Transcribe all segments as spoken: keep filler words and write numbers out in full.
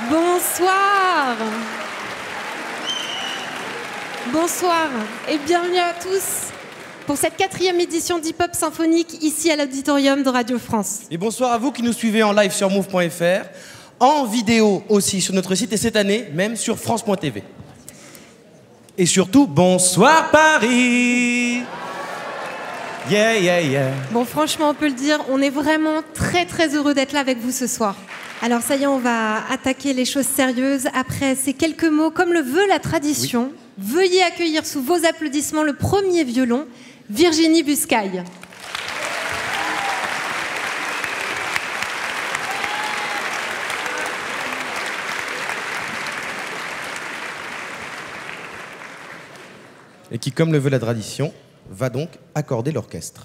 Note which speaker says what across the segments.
Speaker 1: Bonsoir. Bonsoir et bienvenue à tous pour cette quatrième édition d'Hip Hop Symphonique ici à l'auditorium de Radio France.
Speaker 2: Et bonsoir à vous qui nous suivez en live sur move point f r, en vidéo aussi sur notre site et cette année même sur france point t v. Et surtout, bonsoir Paris. Yeah, yeah, yeah.
Speaker 1: Bon, franchement, on peut le dire, on est vraiment très très heureux d'être là avec vous ce soir. Alors ça y est, on va attaquer les choses sérieuses. Après ces quelques mots, comme le veut la tradition, oui. Veuillez accueillir sous vos applaudissements le premier violon, Virginie Buscaille.
Speaker 2: Et qui, comme le veut la tradition, va donc accorder l'orchestre.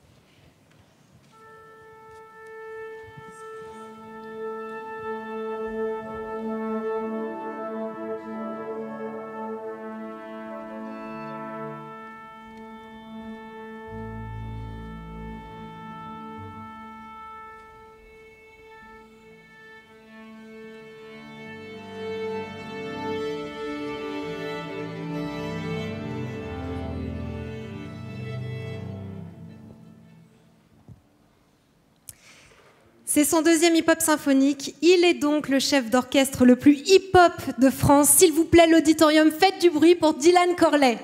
Speaker 1: C'est son deuxième hip-hop symphonique. Il est donc le chef d'orchestre le plus hip-hop de France. S'il vous plaît, l'auditorium, faites du bruit pour Dylan Corley.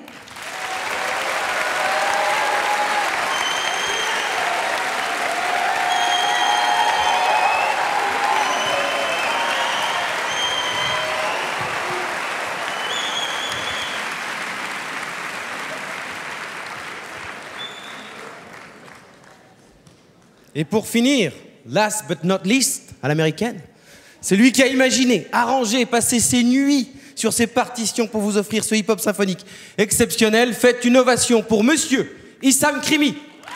Speaker 2: Et pour finir, last but not least, à l'américaine, c'est lui qui a imaginé, arrangé, passé ses nuits sur ses partitions pour vous offrir ce hip-hop symphonique exceptionnel. Faites une ovation pour Monsieur Issam Krimi.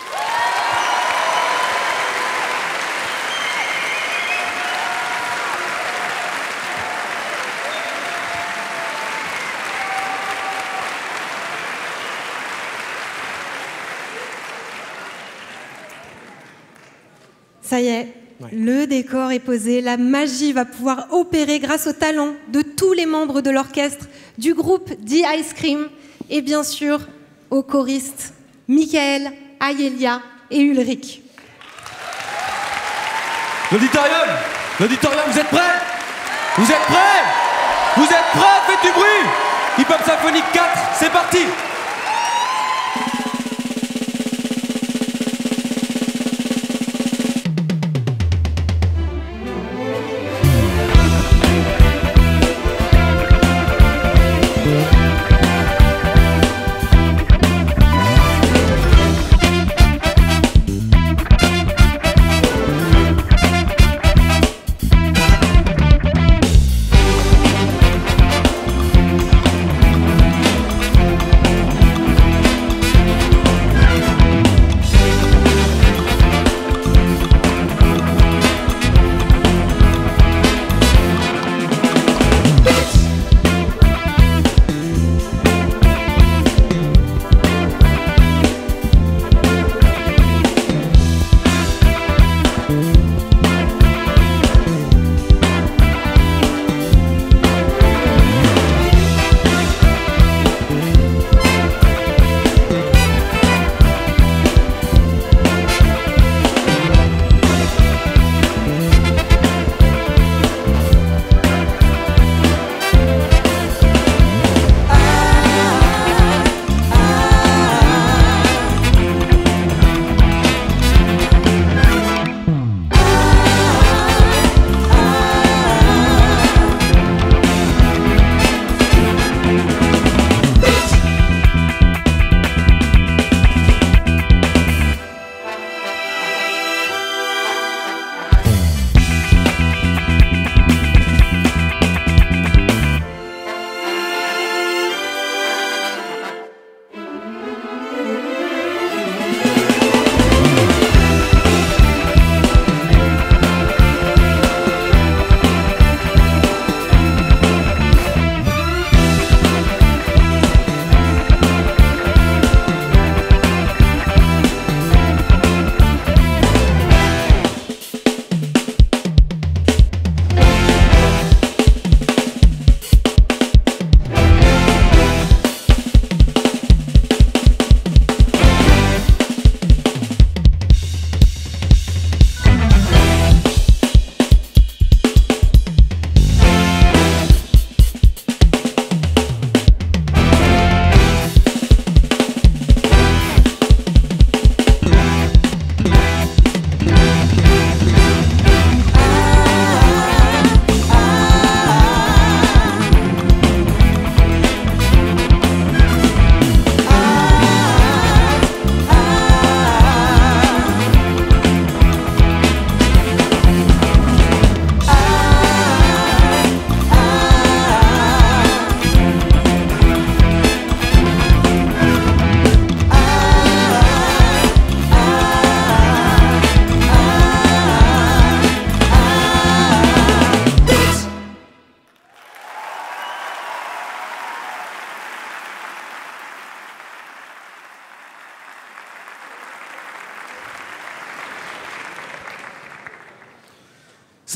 Speaker 1: Ça y est, ouais. Le décor est posé, la magie va pouvoir opérer grâce au talent de tous les membres de l'orchestre, du groupe The Ice Cream et bien sûr aux choristes Michael, Ayelia et Ulrich.
Speaker 2: L'auditorium, l'auditorium, vous êtes prêts? Vous êtes prêts? Vous êtes prêts? Faites du bruit! Hip Hop Symphonique quatre, c'est parti!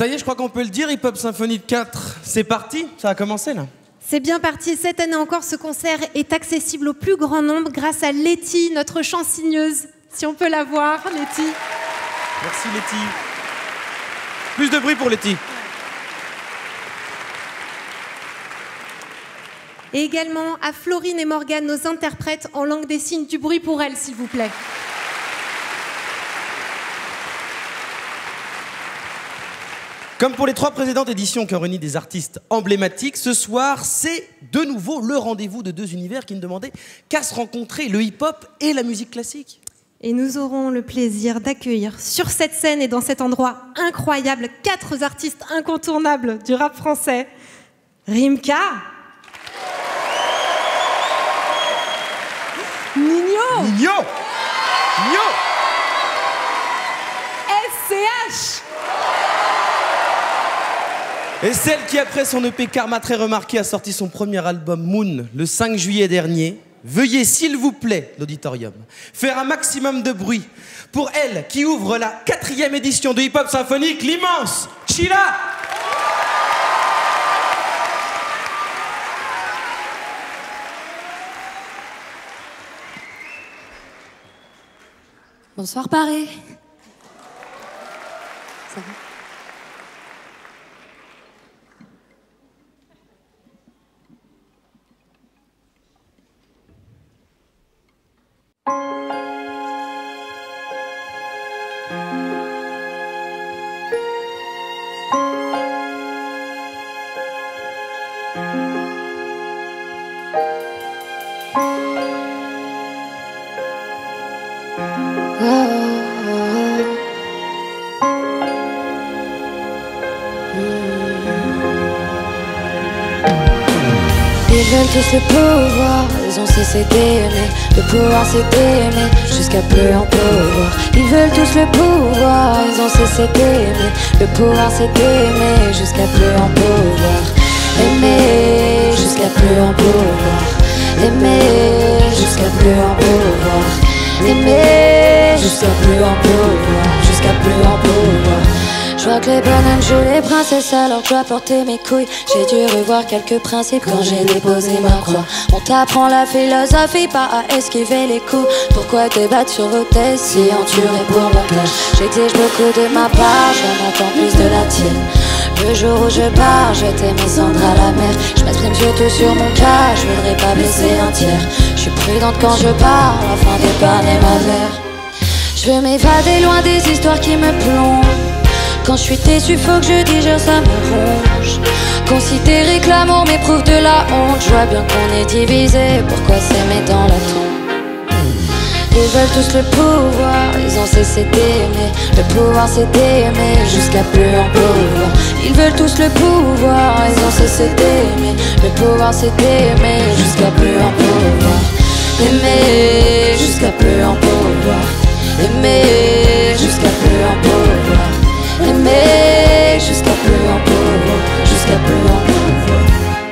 Speaker 2: Ça y est, je crois qu'on peut le dire, Hip Hop Symphonique quatre, c'est parti, ça a commencé là.
Speaker 1: C'est bien parti, cette année encore, ce concert est accessible au plus grand nombre grâce à Letty, notre chansigneuse. Si on peut la voir, Letty.
Speaker 2: Merci Letty. Plus de bruit pour Letty.
Speaker 1: Et également à Florine et Morgane, nos interprètes en langue des signes. Du bruit pour elles, s'il vous plaît.
Speaker 2: Comme pour les trois précédentes éditions qui ont réuni des artistes emblématiques, ce soir, c'est de nouveau le rendez-vous de deux univers qui ne demandaient qu'à se rencontrer, le hip-hop et la musique classique.
Speaker 1: Et nous aurons le plaisir d'accueillir sur cette scène et dans cet endroit incroyable quatre artistes incontournables du rap français. Rimka, Nino,
Speaker 2: Nino, Nino,
Speaker 1: S C H.
Speaker 2: Et celle qui, après son E P Karma très remarqué, a sorti son premier album Moon le cinq juillet dernier. Veuillez, s'il vous plaît, l'auditorium, faire un maximum de bruit pour elle qui ouvre la quatrième édition de Hip Hop Symphonique, l'immense Sheila.
Speaker 3: Bonsoir Paris. Ça va ?
Speaker 4: Ils veulent tous le pouvoir, ils ont cessé d'aimer. Le pouvoir c'est d'aimer, jusqu'à plus en pouvoir. Ils veulent tous le pouvoir, ils ont cessé d'aimer. Le pouvoir c'est d'aimer, jusqu'à plus en pouvoir. Aimer, jusqu'à plus en pouvoir. Aimer, jusqu'à plus en pouvoir. Aimer, jusqu'à plus en pouvoir. Jusqu'à plus en pouvoir. Je vois que les bananes jouent les princesses alors que je dois porter mes couilles. J'ai dû revoir quelques principes quand j'ai déposé ma croix. On t'apprend la philosophie, pas à esquiver les coups. Pourquoi débattre sur vos thèses si on tuerait pour leur clash? J'exige beaucoup de ma part, j'en attends plus de la tienne. Le jour où je pars, je jette mes cendres à la mer. Je m'exprime surtout sur mon cas, je voudrais pas blesser un tiers. Je suis prudente quand je parle, afin d'épargner ma mère. Je veux m'évader loin des histoires qui me plongent. Quand je suis déçu, faut que je digère, ça me ronge. Considérer que l'amour m'éprouve de la honte. Je vois bien qu'on est divisé, pourquoi s'aimer dans la tombe? Ils veulent tous le pouvoir, ils ont cessé d'aimer. Le pouvoir c'est d'aimer, jusqu'à plus en pouvoir. Ils veulent tous le pouvoir, ils ont cessé d'aimer. Le pouvoir c'est d'aimer, jusqu'à plus en pouvoir. Aimer, jusqu'à plus en pouvoir. Aimer, jusqu'à plus en pouvoir. Aimer, jusqu'à plus en pouvoir. Jusqu'à plus en pouvoir.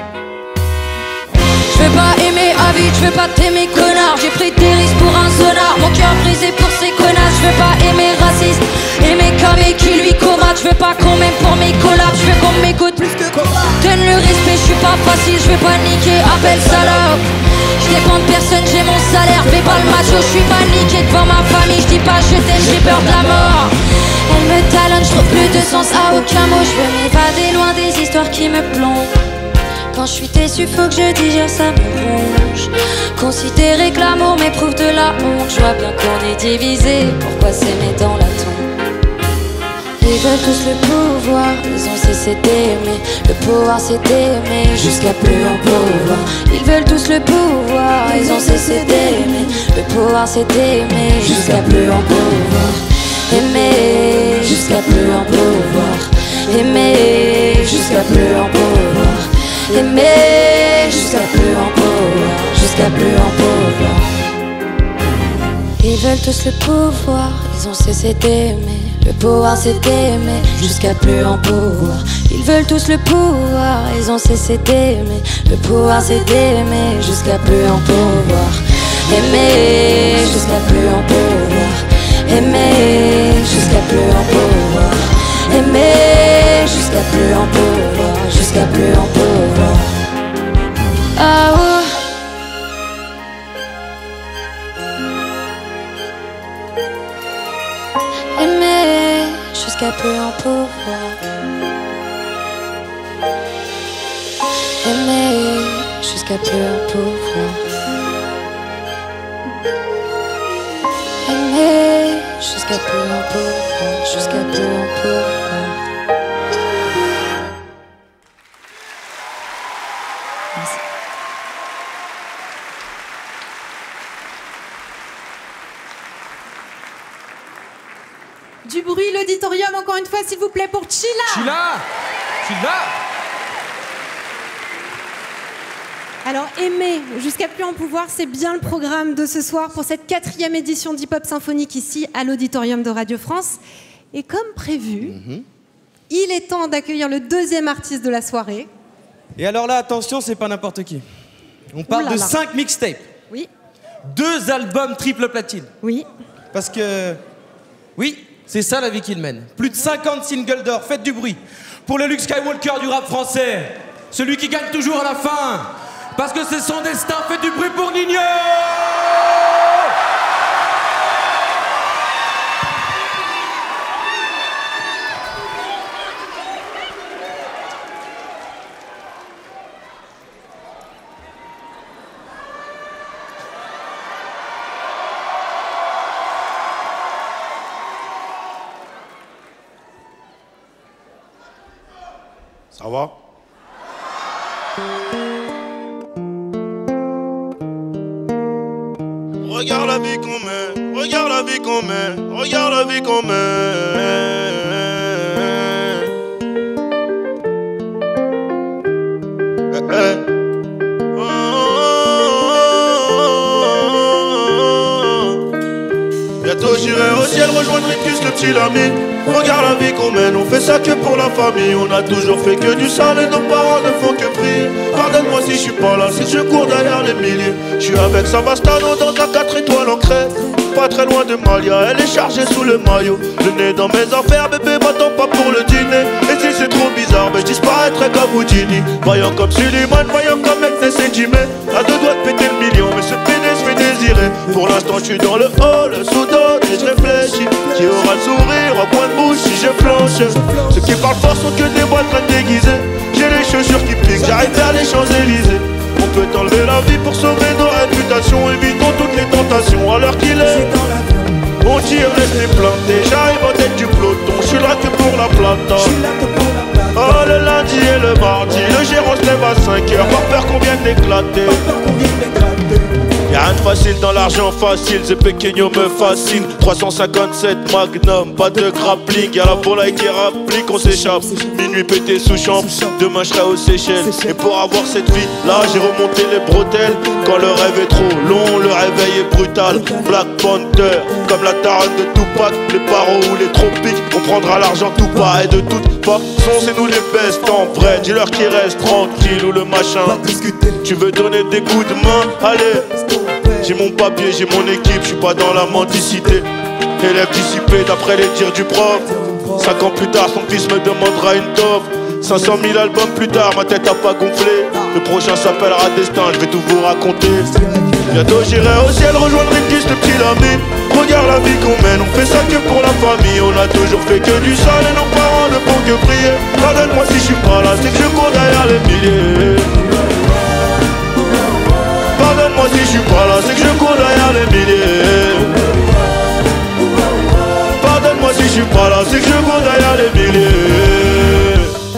Speaker 4: Je veux pas aimer à vide, je veux pas t'aimer connard. J'ai pris des risques pour un sonar, mon cœur brisé pour ces connasses. Je veux pas aimer raciste, aimer camé qui lui comate. Je veux pas qu'on m'aime pour mes collabs, je veux qu'on m'écoute plus que combat. Donne le respect, je suis pas facile, je veux pas niquer, appelle salope. Je dépends de personne, j'ai mon salaire, fais pas le macho, je suis pas niqué devant ma famille. Je dis pas je t'aime, j'ai peur de la mort. Elle me talonne, je trouve plus de sens à aucun mot. Je veux m'évader loin des histoires qui me plongent. Quand je suis déçu, faut que je digère, ça me ronge. Considérer que l'amour m'éprouve de la honte. Je vois bien qu'on est divisé, pourquoi s'aimer dans la tombe? Ils veulent tous le pouvoir, ils ont cessé d'aimer. Le pouvoir c'est d'aimer, jusqu'à plus en pouvoir. Ils veulent tous le pouvoir, ils ont cessé d'aimer. Le pouvoir c'est d'aimer, jusqu'à plus en pouvoir. Aimer, jusqu'à plus en pouvoir. Aimer, jusqu'à plus en pouvoir. Aimer, jusqu'à plus en pouvoir. Jusqu'à plus en pouvoir. Ils veulent tous le pouvoir, ils ont cessé d'aimer. Le pouvoir c'est d'aimer, jusqu'à plus en pouvoir. Ils veulent tous le pouvoir, ils ont cessé d'aimer. Le pouvoir c'est d'aimer, jusqu'à plus en pouvoir. Aimer, jusqu'à plus en pouvoir. Aimer, jusqu'à plus en pouvoir. Aimer jusqu'à plus en pouvoir, jusqu'à plus en pouvoir. Ah ouais. Aimer jusqu'à plus en pouvoir. Aimer jusqu'à plus en pouvoir. Aimer jusqu'à plus en pouvoir, jusqu'à plus en pouvoir. Merci.
Speaker 1: Du bruit, l'auditorium, encore une fois, s'il vous plaît, pour Chilla.
Speaker 2: Chilla, Chilla.
Speaker 1: Alors, aimer jusqu'à plus en pouvoir, c'est bien le programme de ce soir pour cette quatrième édition d'Hip Hop Symphonique ici à l'auditorium de Radio France. Et comme prévu, mm-hmm. il est temps d'accueillir le deuxième artiste de la soirée.
Speaker 2: Et alors là, attention, c'est pas n'importe qui. On parle de cinq mixtapes.
Speaker 1: Oui.
Speaker 2: Deux albums triple platine.
Speaker 1: Oui.
Speaker 2: Parce que, oui, c'est ça la vie qu'il mène. Plus de cinquante singles d'or, faites du bruit. Pour le Luke Skywalker du rap français, celui qui gagne toujours à la fin. Parce que c'est son destin, faites du bruit pour Nino!
Speaker 3: Ça va? Regarde la vie qu'on mène, regarde la vie qu'on mène, regarde la vie qu'on mène. Eh, eh. Oh, oh, oh. Bientôt j'irai au ciel rejoindre Rictus, le petit Lamine. Regarde la vie qu'on mène, on fait ça que pour la famille. On a toujours fait que du sale et nos parents ne font que prier. Pardonne-moi si je suis pas là, si je cours derrière les milliers. Je suis avec Savastano dans un quatre étoiles en crête. Pas très loin de Malia, elle est chargée sous le maillot. Le nez dans mes affaires, bébé m'attends pas pour le dîner. Et si c'est trop bizarre, mais je disparaîtrai comme Houdini. Vaillant comme Suleiman, vaillant comme Eknes et Jimé. À deux doigts de péter le million, mais ce pénis se fait désirer. Pour l'instant je suis dans le hall, sous d'autres et je réfléchis. Qui aura le sourire au coin de bouche si je flanche. Ceux qui parlent fort sont que des boîtes très déguisées. J'ai les chaussures qui piquent, j'arrive vers les Champs-Élysées. On peut enlever la vie pour sauver nos réputations. Évitons toutes les tentations à l'heure qu'il est. On tire, laisse les planter. J'arrive en tête du peloton. Je suis là que pour la plata. Oh, le lundi et le mardi, le gérant se lève à cinq heures. Par peur qu'on vienne d'éclater. Y'a rien de facile dans l'argent facile, ces pequeños me fascinent. Trois cent cinquante-sept Magnum, pas de grappling. Y'a la volaille qui rapplique, on s'échappe. Minuit pété sous chambre, demain je serai aux Seychelles. Et pour avoir cette vie, là j'ai remonté les bretelles. Quand le rêve est trop long, le réveil est brutal. Black Panther, comme la taronne de Tupac. Les barreaux ou les tropiques, on prendra l'argent tout pas. Et de toute façon c'est nous les best en vrai. Dis-leur qu'il reste tranquille ou le machin. Tu veux donner des coups de main, allez. J'ai mon papier, j'ai mon équipe, je suis pas dans la mendicité. Élève dissipé d'après les dires du prof. Cinq ans plus tard, son fils me demandera une toffe. Cinq cent mille albums plus tard, ma tête a pas gonflé. Le prochain s'appellera Destin, je vais tout vous raconter. Bientôt j'irai au ciel rejoindre Rictus, le petit Lamine. Regarde la vie qu'on mène, on fait ça que pour la famille. On a toujours fait que du sale et nos parents ne font que prier. Pardonne-moi si je suis pas là, c'est que je cours derrière les milliers. Pardonne-moi si je suis pas là, c'est que je cours derrière les milliers. Pardonne-moi si je suis pas là, c'est que je cours derrière les milliers.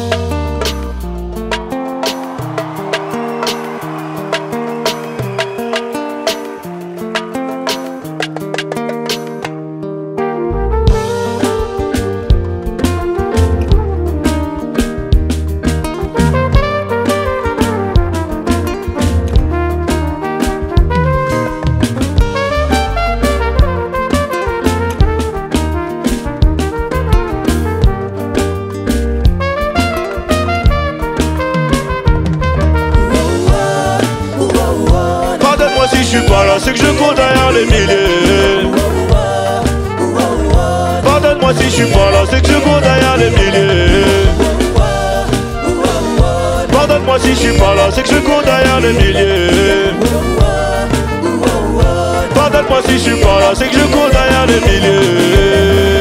Speaker 3: C'est que je cours derrière les milliers. Pardonne-moi si je suis pas là, c'est que je cours derrière les milliers. les milliers. Pardonne-moi si je suis pas là, c'est que je cours derrière les milliers. Pardonne-moi si je suis pas là, c'est que je cours derrière les milliers.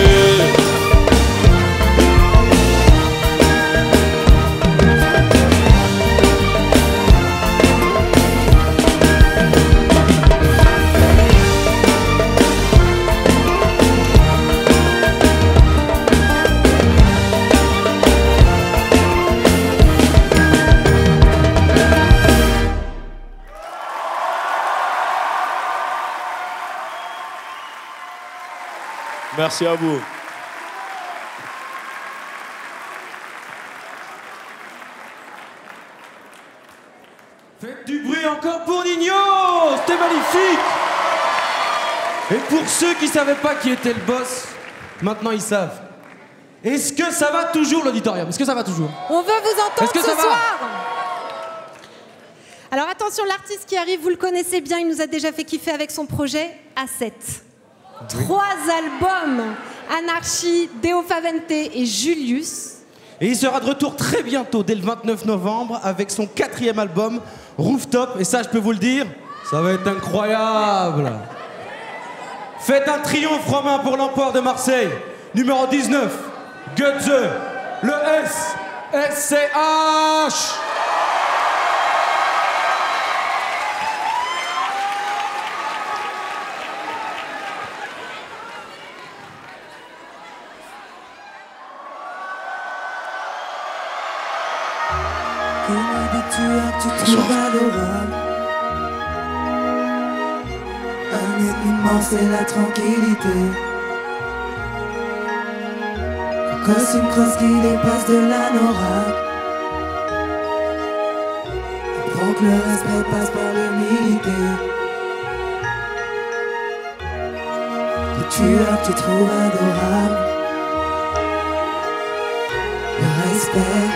Speaker 3: Merci à vous.
Speaker 2: Faites du bruit encore pour Nino. C'était magnifique. Et pour ceux qui ne savaient pas qui était le boss, maintenant ils savent. Est-ce que ça va toujours l'auditorium? Est-ce que ça va toujours?
Speaker 1: On veut vous entendre
Speaker 2: Est-ce que
Speaker 1: ce
Speaker 2: ça va
Speaker 1: soir. Alors attention, l'artiste qui arrive, vous le connaissez bien, il nous a déjà fait kiffer avec son projet A sept. Trois albums, Anarchie, Deo Favente et Julius.
Speaker 2: Et il sera de retour très bientôt, dès le vingt-neuf novembre, avec son quatrième album, Rooftop. Et ça, je peux vous le dire, ça va être incroyable. Faites un triomphe romain pour l'empereur de Marseille. Numéro dix-neuf, Gutze, le S, S C H.
Speaker 5: Tu as, tu trouves adorable. Un ennemi mort, c'est la tranquillité. Un costume crosse qui dépasse de l'anorak. Apprends que le respect passe par l'humilité. Que tu as, que tu trouves adorable. Le respect.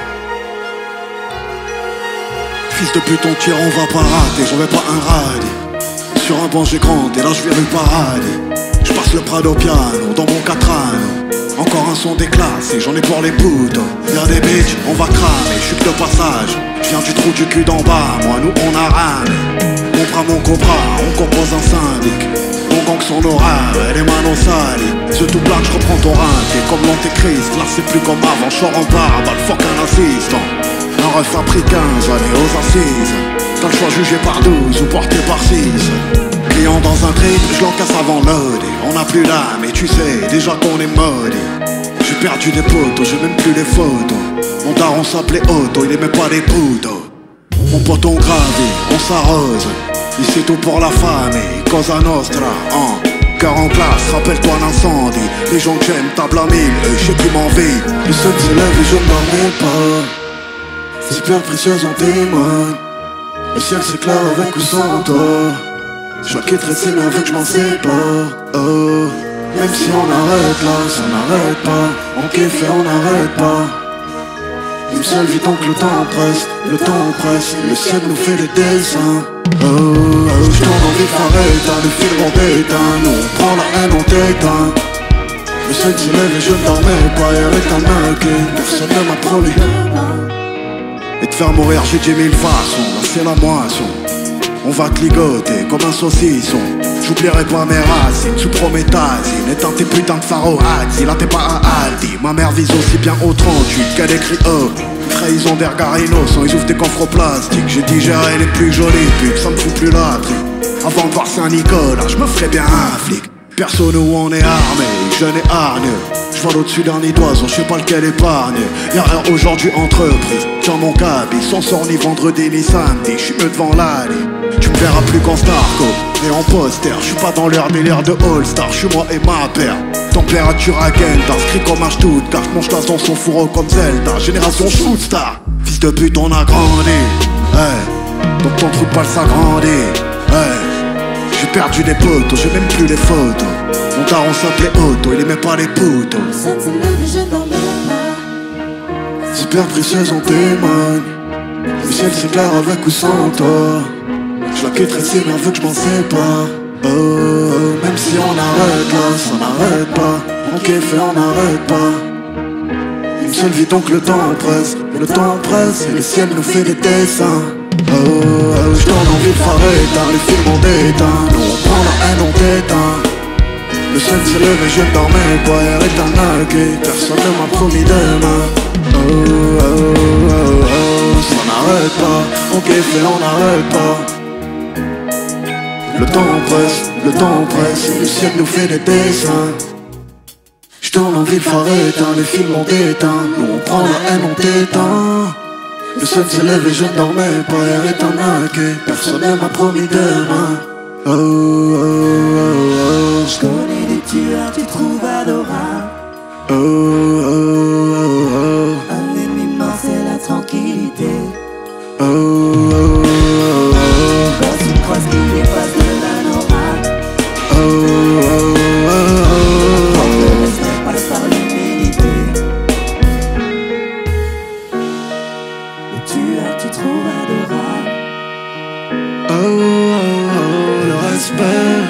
Speaker 6: Fils de pute, on tire, on va pas rater, j'en vais pas un rade. Sur un banc j'ai grandi, là je vais rue parade. Je passe le Prado piano, dans mon Catrano. Encore un son déclassé, j'en ai pour les poutres. Y'a des bitches, on va cramer, je suis que de passage. Je viens du trou du cul d'en bas, moi nous on a ramé. Mon bras, mon cobra, on compose un syndic. Mon gang son aura, les manos sales. Ce tout black, je reprends ton rein, t'es comme l'antéchrist. Là c'est plus comme avant, je sors en barre, balle fuck un assistant. Un ref a pris quinze années aux assises. T'as le choix jugé par douze ou porté par six. Client dans un trip, je l'encaisse avant loadé. On n'a plus l'âme et tu sais déjà qu'on est maudit. J'ai perdu des potos, j'ai même plus les photos. Mon daron s'appelait Otto, il aimait pas les poudres. Mon poton gravé, on s'arrose. Ici tout pour la famille, Cosa Nostra, hein. Cœur en place, rappelle-toi l'incendie. Les gens que j'aime tablent à mille, eux je sais qui m'envie.
Speaker 5: Le sun se lève et je ne dormais pas. C'est super précieuse en témoigne. Le ciel s'éclaire avec ou sans toi. Je la quitterai si mais avec je m'en sépare. Oh. Même si on arrête là, ça n'arrête pas. On kiffe et on n'arrête pas. Une seule vie donc le temps presse. Le temps presse, le ciel nous fait des dessins. Oh, oh. Je tourne en vif arrête, le fil on déteint. Nous on prend la haine, on t'éteint. Le ciel se lève et je ne dormais pas. Et avec un mec, personne ne m'a promis.
Speaker 6: Et te faire mourir j'ai dix mille façons, là c'est la moisson. On va te ligoter comme un saucisson. J'oublierai pas mes racines, sous prométhazine. Éteins tes putains de pharoaxi, là t'es pas un Aldi. Ma mère vise aussi bien au trente-huit qu'elle écrit oh. Trahison des regards innocents, ils ouvrent des coffres plastiques. J'ai digéré les plus jolies pubs, ça me fout plus la tripe. Avant de voir Saint-Nicolas, je me ferais bien un flic. Perso nous on est armé, jeune et hargneux. J'vole au-dessus d'un nid d'oiseau, j'sais pas lequel épargne. Y'a rien aujourd'hui entreprise, tiens mon cabis. Sans sort ni vendredi ni samedi, j'suis mieux devant l'allée. Tu me verras plus qu'en Starco, et en poster. J'suis pas dans leur délire de All-Star, j'suis moi et ma paire. Température à Kent, inscrit comme un Stuttgart. J'mange tasse dans son fourreau comme Zelda. Génération Shootstar, fils de pute on a grandi. Hey, donc ton trou de balle s'agrandit. Hey, j'ai perdu des potos, j'ai même plus les photos. Mon daron s'appelait Otto, il aimait pas les potos.
Speaker 5: Super précieuse en témoigne. Le ciel s'éclaire avec ou sans toi. Je la quitterai si mais veut que je m'en sépare. Oh, oh, même si on arrête là, ça n'arrête pas. On kiffe et on n'arrête pas. seule vie donc le temps presse. Le temps presse et le ciel nous fait des dessins. Oh, oh, je donne envie de faire éteindre les films on déteint. Nous on prend la haine, on t'éteint. Le sun s'est levé, je dormais pas, hier est un accueil. Personne ne m'a promis demain. Oh, oh, oh, oh, ça n'arrête pas. On kiffe et on n'arrête pas. Le temps presse, le temps presse et le ciel nous fait des dessins. J'tourne envie de faire éteindre les films on déteint. Nous on prend la haine, on t'éteint. Le sun s'est levé, je ne dormais pas, hier est un accueil. Personne ne m'a promis demain. Oh, oh, oh, oh.
Speaker 7: J'connais des tueurs, tu trouves adorable.
Speaker 5: Oh, oh, oh, oh.
Speaker 7: Un ennemi mort, c'est la tranquillité.
Speaker 5: Oh, oh, oh, oh.
Speaker 7: Quand tu croises qu'il dépasse de la normale.
Speaker 5: Oh, oh, oh, oh.
Speaker 7: Quand le respect passe par l'humilité. Les tueurs, tu trouves adorable.
Speaker 5: Oh, oh, oh, le respect.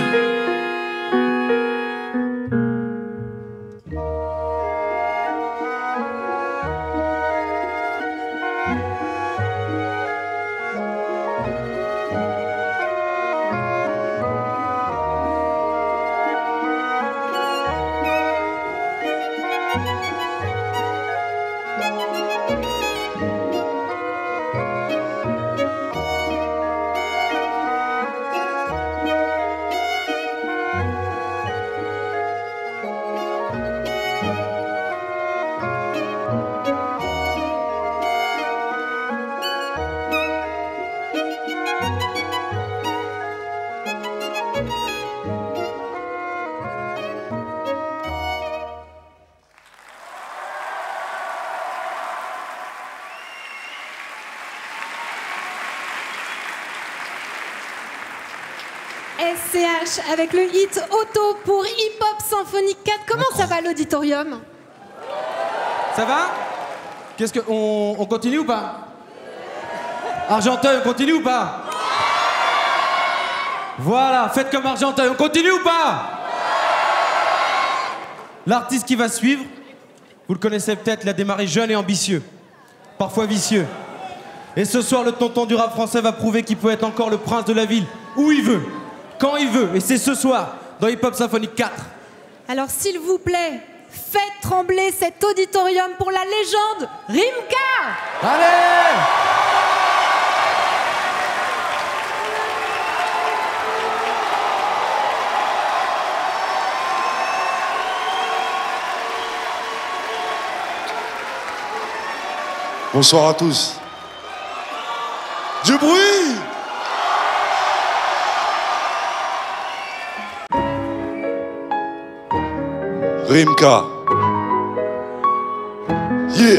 Speaker 1: S C H avec le hit Auto pour Hip Hop Symphonique quatre. Comment ça va l'auditorium?
Speaker 2: Ça va? Qu'est-ce que... On, on continue ou pas? Argenteuil, on continue ou pas? Voilà, faites comme Argenteuil, on continue ou pas? L'artiste qui va suivre, vous le connaissez peut-être, il a démarré jeune et ambitieux, parfois vicieux. Et ce soir, le tonton du rap français va prouver qu'il peut être encore le prince de la ville, où il veut, quand il veut. Et c'est ce soir, dans Hip Hop Symphonique quatre.
Speaker 1: Alors s'il vous plaît, faites trembler cet auditorium pour la légende Rimka.
Speaker 2: Allez!
Speaker 3: Bonsoir à tous. Du bruit! Rimka. Yeah!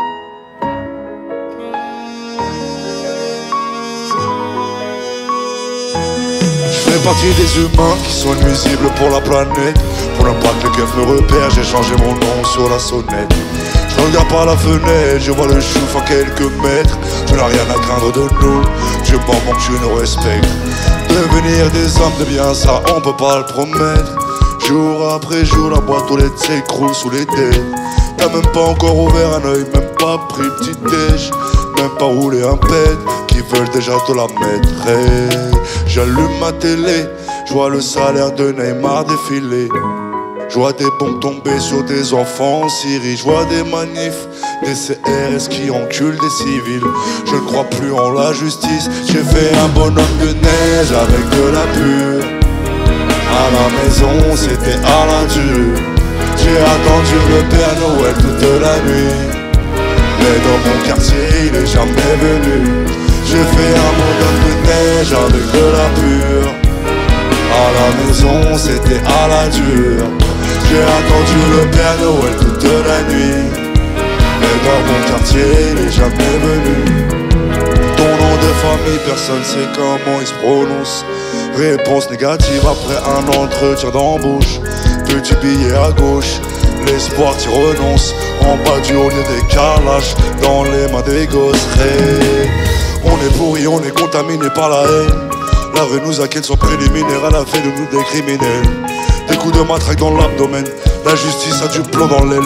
Speaker 3: Je fais partie des humains qui sont nuisibles pour la planète. Pour ne pas que les keufs me repèrent, j'ai changé mon nom sur la sonnette. Je regarde par la fenêtre, je vois le chouf à quelques mètres. Tu n'as rien à craindre de nous, je m'en manque, tu nous respectes. Devenir des hommes de bien, ça on peut pas le promettre. Jour après jour, la boîte aux lettres s'écroule sous les dés. T'as même pas encore ouvert un œil, même pas pris le petit déj, même pas roulé un pet, qui veulent déjà te la mettre. Hey, j'allume ma télé, je vois le salaire de Neymar défiler. Je vois des bombes tomber sur des enfants en Syrie. Je vois des manifs, des C R S qui enculent des civils. Je ne crois plus en la justice. J'ai fait un bonhomme de neige avec de la pure. À la maison, c'était à la dure. J'ai attendu le Père Noël toute la nuit. Mais dans mon quartier, il est jamais venu. J'ai fait un bonhomme de neige avec de la pure. À la maison, c'était à la dure. J'ai attendu le Père Noël toute la nuit. Mais dans mon quartier, il est jamais venu. Ton nom de famille, personne sait comment il se prononce. Réponse négative après un entretien d'embauche. Petit billet à gauche, l'espoir t'y renonce. En bas du haut, y'a des calages dans les mains des gosses. Hey, on est pourri, on est contaminé par la haine. La rue nous inquiète, son préliminaire à la fait de nous des criminels. Des coups de matraque dans l'abdomen, la justice a du plomb dans l'aile.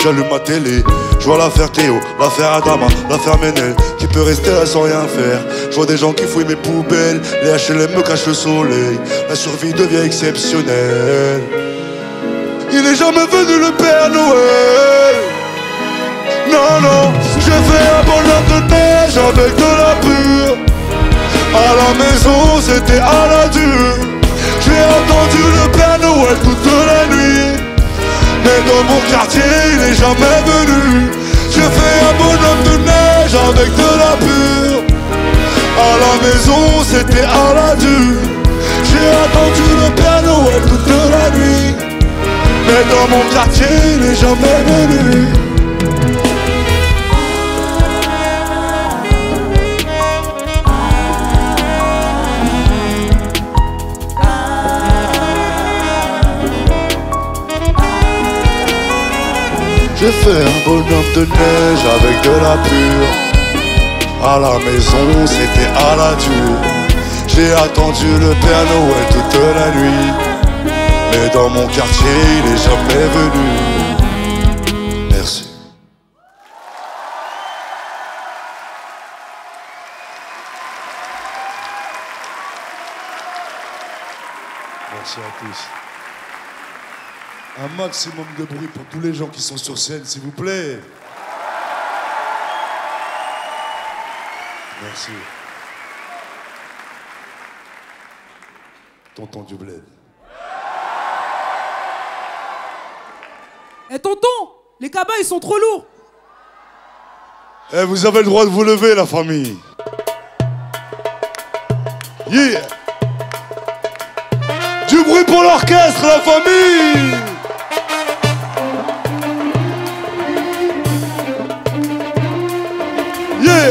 Speaker 3: j'allume ma télé. Je vois l'affaire Théo, l'affaire Adama, l'affaire Ménel. Qui peut rester là sans rien faire? Je vois des gens qui fouillent mes poubelles. Les H L M me cachent le soleil. La survie devient exceptionnelle. Il est jamais venu le Père Noël. Non, non, j'ai fait un bonhomme de neige avec de la pure. À la maison, c'était à la dure. J'ai entendu le Père Noël toute la nuit. Mais dans mon quartier, il est jamais venu. J'ai fait un bonhomme de neige avec de la pure. À la maison, c'était à la dure. J'ai attendu le Père Noël toute la nuit. Mais dans mon quartier, il est jamais venu. J'ai fait un bonhomme de neige avec de la pure. À la maison, c'était à la dure. J'ai attendu le Père Noël toute la nuit. Mais dans mon quartier, il est jamais venu. Merci. Merci à tous. Un maximum de bruit pour tous les gens qui sont sur scène, s'il vous plaît. Merci. Tonton du bled.
Speaker 8: Eh tonton, les cabas ils sont trop lourds.
Speaker 3: Eh, vous avez le droit de vous lever, la famille. Yeah. Du bruit pour l'orchestre, la famille. Yeah.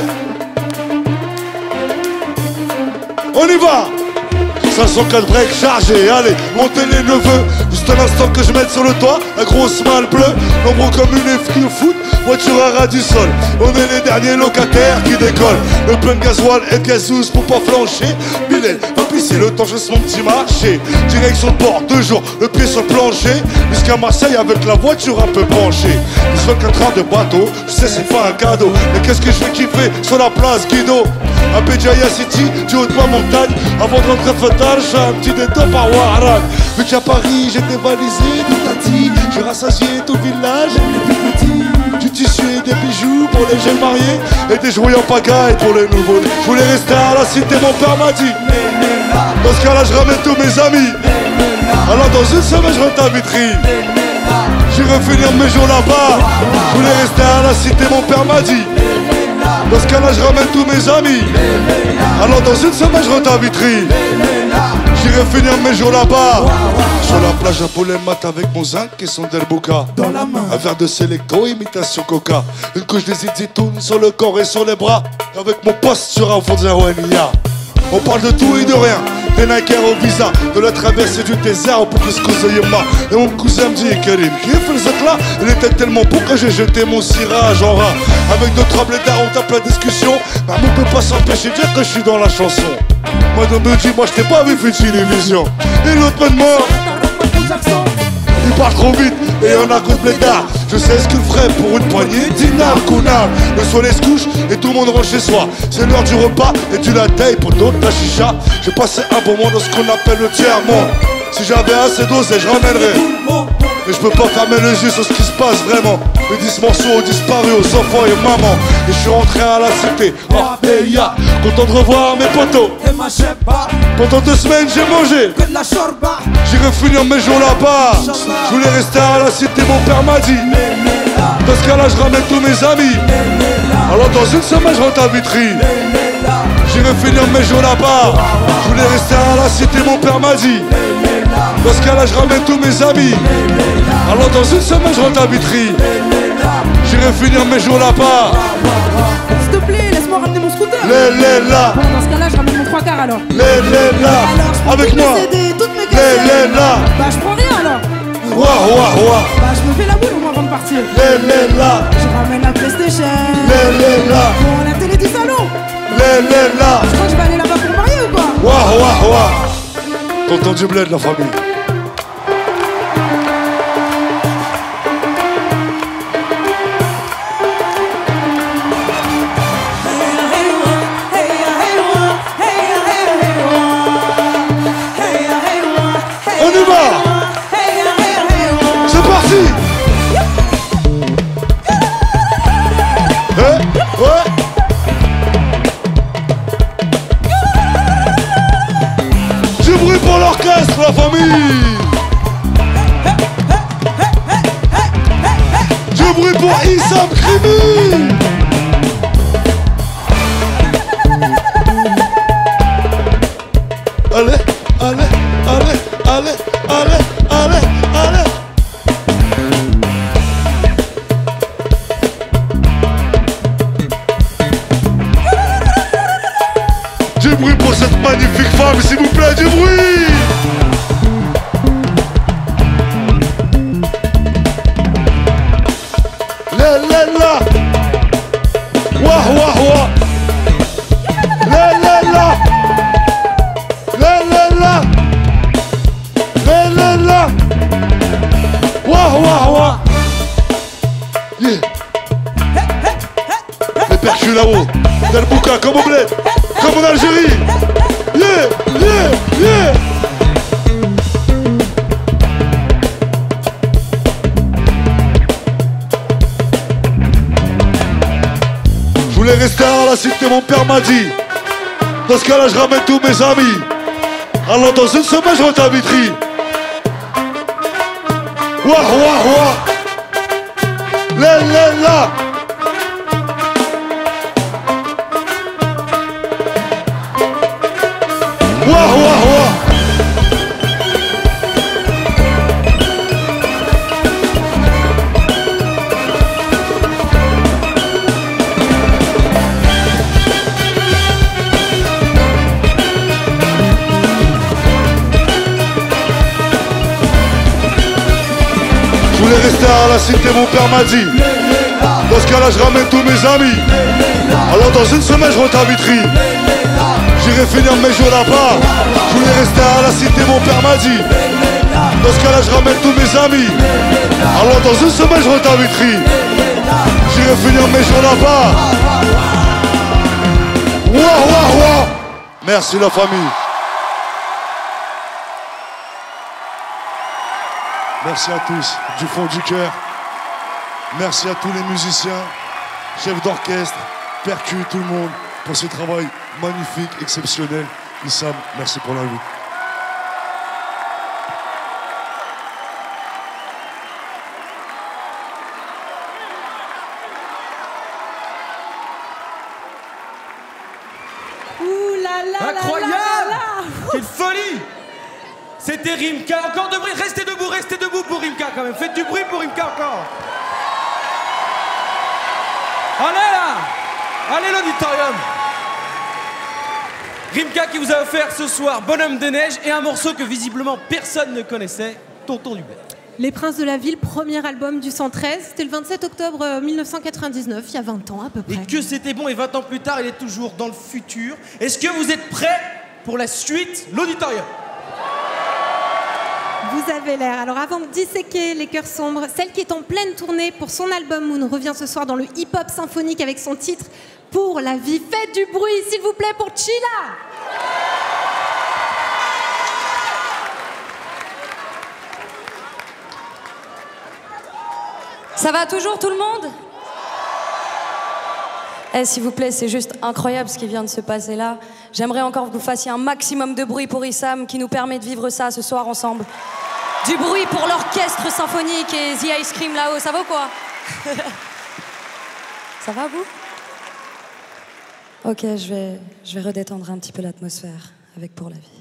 Speaker 3: On y va. cinq cent quatre breaks chargés, allez, montez les neveux. Juste un instant que je mette sur le toit la grosse malle bleue, nombreux comme une effrie au foot, voiture à ras du sol. On est les derniers locataires qui décollent. Le plein de gasoil et de gazouze pour pas flancher. Mylène, va pisser le temps, je laisse mon petit marché. Direction de port, deux jours, le pied sur le plancher. Jusqu'à Marseille avec la voiture un peu branchée. Plus vingt-quatre heures de bateau, je sais c'est pas un cadeau. Mais qu'est-ce que je vais kiffer sur la place Guido? À Béjaïa City, du haut de ma montagne. Avant de rentrer Fatal, j'ai un petit détour par Ouaran. Vu qu'à Paris, j'ai dévalisé tout tati. J'ai rassasié tout le village, les plus petits. Du tissu et des bijoux pour les jeunes mariés. Et des jouets en pagaille pour les nouveaux. Je voulais rester à la cité, mon père m'a dit. Dans ce cas-là, je ramène tous mes amis. Alors dans une semaine, je rentre à Vitry. J'irai finir mes jours là-bas. Je voulais rester à la cité, mon père m'a dit. Dans ce cas-là, je ramène tous mes amis. Alors dans une semaine, je rentre à Vitry. J'irai finir mes jours là-bas. Sur la plage à Poulet-Mat avec mon zinc et son derbouka. Dans la main. Un verre de Selecto, imitation coca. Une couche de zizitoun sur le corps et sur les bras. Avec mon poste sur un fond de Zarouania. On parle de tout et de rien. Des Nike au visa, de la traversée du désert au Poukouzkouzayema. Et mon cousin me dit, Karim, qui a fait le sac là? Il était tellement beau que j'ai jeté mon cirage en rat. Avec deux trois blédards, on tape la discussion. Bah, on peut pas s'empêcher de dire que je suis dans la chanson. Madame me dit, moi je t'ai pas vu faire télévision. Et l'autre me demande, il parle trop vite et y'en a contre blédards. Je sais ce qu'il ferait pour une poignée d'inards, connards. Le soleil se couche et tout le monde rentre chez soi. C'est l'heure du repas et du latte pour d'autres la chicha. J'ai passé un bon moment dans ce qu'on appelle le tiers-monde. Si j'avais assez d'oseille, je ramènerais. Mais je peux pas fermer les yeux sur ce qui se passe vraiment. Les dix morceaux ont disparu aux enfants et maman. Et je suis rentré à la cité, oh et ya. Content de revoir mes potos. Pendant deux semaines j'ai mangé. J'irai finir mes jours là-bas. Je voulais rester à la cité, mon père m'a dit. Dans ce cas-là je ramène tous mes amis. Alors dans une semaine je rentre à Vitry. J'irai finir mes jours là-bas. Je voulais rester à la cité, mon père m'a dit. Dans ce cas-là je ramène tous mes amis. Alors dans une semaine je rentre à Vitry. J'irai finir mes jours là-bas.
Speaker 8: S'il te plaît, laisse-moi ramener mon scooter.
Speaker 3: Les les là.
Speaker 8: Bon, dans ce cas-là, je ramène mon trois quarts alors.
Speaker 3: Les les là.
Speaker 8: Alors, je prends
Speaker 3: avec
Speaker 8: toutes
Speaker 3: moi.
Speaker 8: mes C D, toutes mes
Speaker 3: Les
Speaker 8: cassettes.
Speaker 3: les là.
Speaker 8: Bah, je prends rien alors.
Speaker 3: Ouah ouah ouah.
Speaker 8: Bah, je me fais la boule au moins avant de partir.
Speaker 3: Les les là.
Speaker 8: Je ramène la PlayStation.
Speaker 3: Les les là.
Speaker 8: Bon, la télé du salon.
Speaker 3: Les les là.
Speaker 8: Je crois que je vais aller là-bas pour marier ou quoi?
Speaker 3: Ouah ouah ouah. Tonton du bled, la famille.
Speaker 6: la famille. Du bruit pour Issam Krimi. Allez, allez, allez, allez, allez, allez, allez. Du bruit pour cette magnifique femme, s'il vous plaît, du bruit. La la la. Wah wah wah. La la la. La la la. La la la. Wah wah wah. Yeah. Les percus là-haut. Del Bouka comme au bled. Comme en Algérie. Yeah, yeah, yeah. Je voulais rester à la cité, mon père m'a dit. Dans ce cas-là, je ramène tous mes amis. Alors dans une semaine, je rentre à Vitry. Wah, wah, wah. La, la, la. Wah, wah, wah. Je voulais rester à la cité, mon père m'a dit. Dans ce cas-là, je ramène tous mes amis. Alors dans une semaine, je rentre à Vitry. J'irai finir mes jours là-bas. Je voulais rester à la cité, mon père m'a dit. Dans ce cas-là, je ramène tous mes amis. Alors dans une semaine, je rentre à Vitry. J'irai finir mes jours là-bas. Wouah, wouah, wouah. Merci la famille. Merci à tous, du fond du cœur. Merci à tous les musiciens, chefs d'orchestre, percus, tout le monde, pour ce travail magnifique, exceptionnel. Issam, merci pour l'invite.
Speaker 1: Ouh là là.
Speaker 2: Incroyable.
Speaker 1: Là là là.
Speaker 2: Quelle folie. C'était Rimka. Encore de bruit. Restez debout, restez debout pour Rimka quand même. Faites du bruit pour Rimka encore. Allez là. Allez l'auditorium. Rimka qui vous a offert ce soir Bonhomme de neige et un morceau que visiblement personne ne connaissait, Tonton du Bled.
Speaker 1: Les Princes de la Ville, premier album du cent treize, c'était le vingt-sept octobre mille neuf cent quatre-vingt-dix-neuf, il y a vingt ans à peu près.
Speaker 2: Et que c'était bon, et vingt ans plus tard, il est toujours dans le futur. Est-ce que vous êtes prêts pour la suite, l'auditorium?
Speaker 1: Vous avez l'air. Alors avant de disséquer les cœurs sombres, celle qui est en pleine tournée pour son album Moon revient ce soir dans le hip-hop symphonique avec son titre Pour la vie. Faites du bruit, s'il vous plaît, pour Chila.
Speaker 4: Ça va toujours tout le monde? Eh, s'il vous plaît, c'est juste incroyable ce qui vient de se passer là. J'aimerais encore que vous fassiez un maximum de bruit pour Issam qui nous permet de vivre ça ce soir ensemble. Du bruit pour l'orchestre symphonique et The Ice Cream là-haut, ça va ou quoi? Ça va vous? Ok, je vais, je vais redétendre un petit peu l'atmosphère avec Pour la vie.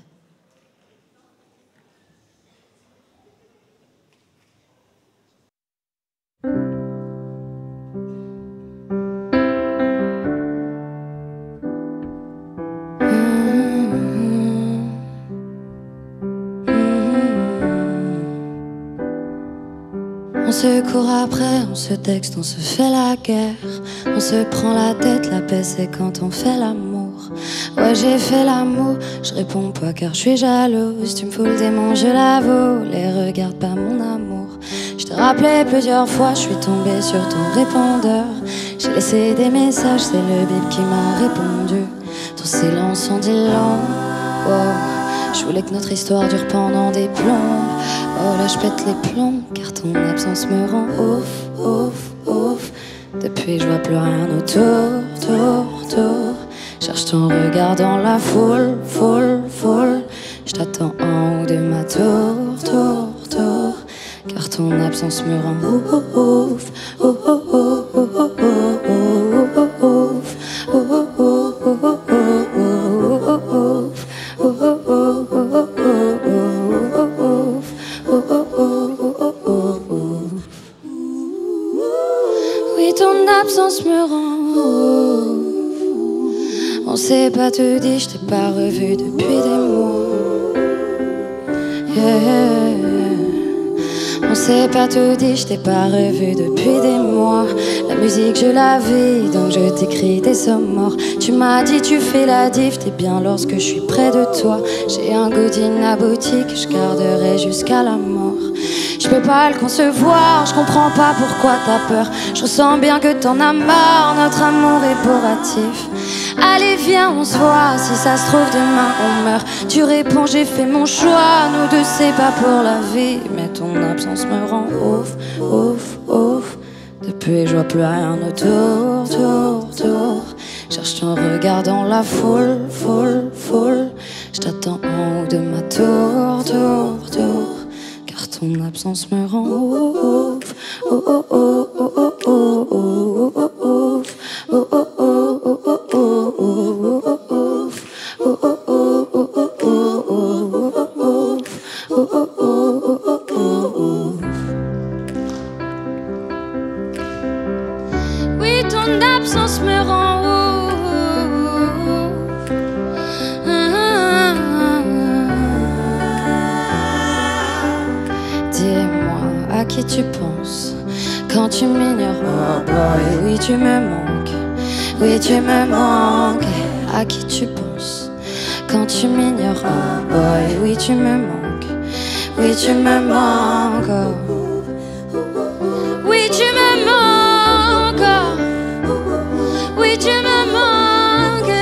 Speaker 9: On se court après, on se texte, on se fait la guerre. On se prend la tête, la paix c'est quand on fait l'amour. Ouais j'ai fait l'amour, je réponds pas car je suis jalouse. Tu me fous le démon, je l'avoue, les regarde pas mon amour. Je te rappelais plusieurs fois, je suis tombée sur ton répondeur. J'ai laissé des messages, c'est le bip qui m'a répondu. Ton silence en dit long, wow. Je voulais que notre histoire dure pendant des plombs. Oh là je pète les plombs, car ton absence me rend ouf, ouf, ouf. Depuis je vois plus rien autour, tour, tour. Cherche ton regard dans la foule, foule, foule. Je t'attends en haut de ma tour, tour, tour. Car ton absence me rend ouf, ouf, ouf, ouf, ouf, ouf, ouf, oui, ton absence me rend ouf. On s'est pas tout dit, je t'ai pas revu depuis des mois. Yeah. On s'est pas tout dit, je t'ai pas revu depuis des mois. La musique je la vis, donc je t'écris des sommes morts. Tu m'as dit tu fais la diff, t'es bien lorsque je suis près de toi. J'ai un goût d'inabouti que je garderai jusqu'à la mort. Je peux pas le concevoir, je comprends pas pourquoi t'as peur. Je ressens bien que t'en as marre, notre amour est bourratif. Allez viens on se voit, si ça se trouve demain on meurt. Tu réponds j'ai fait mon choix, nous deux c'est pas pour la vie. Mais ton absence me rend ouf, ouf, ouf. Depuis je vois plus rien autour, tour, tour. Cherche ton regard dans la foule, foule, foule. Je t'attends en haut de ma tour, tour, tour. Car ton absence me rend ouf, ouf, ouf, ouf, ouf, ouf, ouf, ouf, ouf, oui, ton absence me rend ouf. Dis-moi à qui tu penses quand tu m'ignores. Oh boy, oui tu me manques, oui tu me manques. À qui tu penses quand tu m'ignores. Oh boy, oui tu me manques, oui tu me manques. Oui tu me manques, oui tu me manques.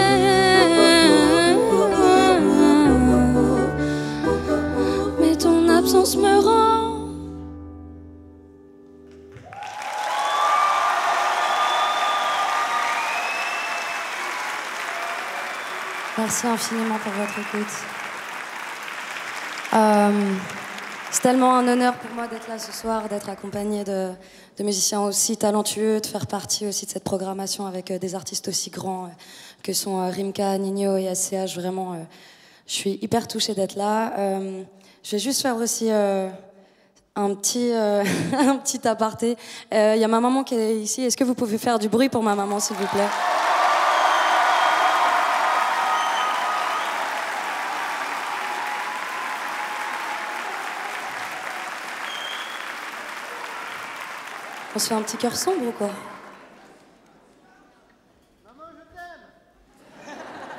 Speaker 9: Mais ton absence me rend. Merci infiniment pour votre écoute. Euh, c'est tellement un honneur pour moi d'être là ce soir, d'être accompagnée de, de musiciens aussi talentueux, de faire partie aussi de cette programmation avec euh, des artistes aussi grands euh, que sont euh, Rimka, Nino et A C H. Vraiment, euh, je suis hyper touchée d'être là. Euh, je vais juste faire aussi euh, un, petit, euh, un petit aparté. Il euh, y a ma maman qui est ici. Est-ce que vous pouvez faire du bruit pour ma maman, s'il vous plaît ? On se fait un petit cœur sombre ou quoi? Maman, je t'aime.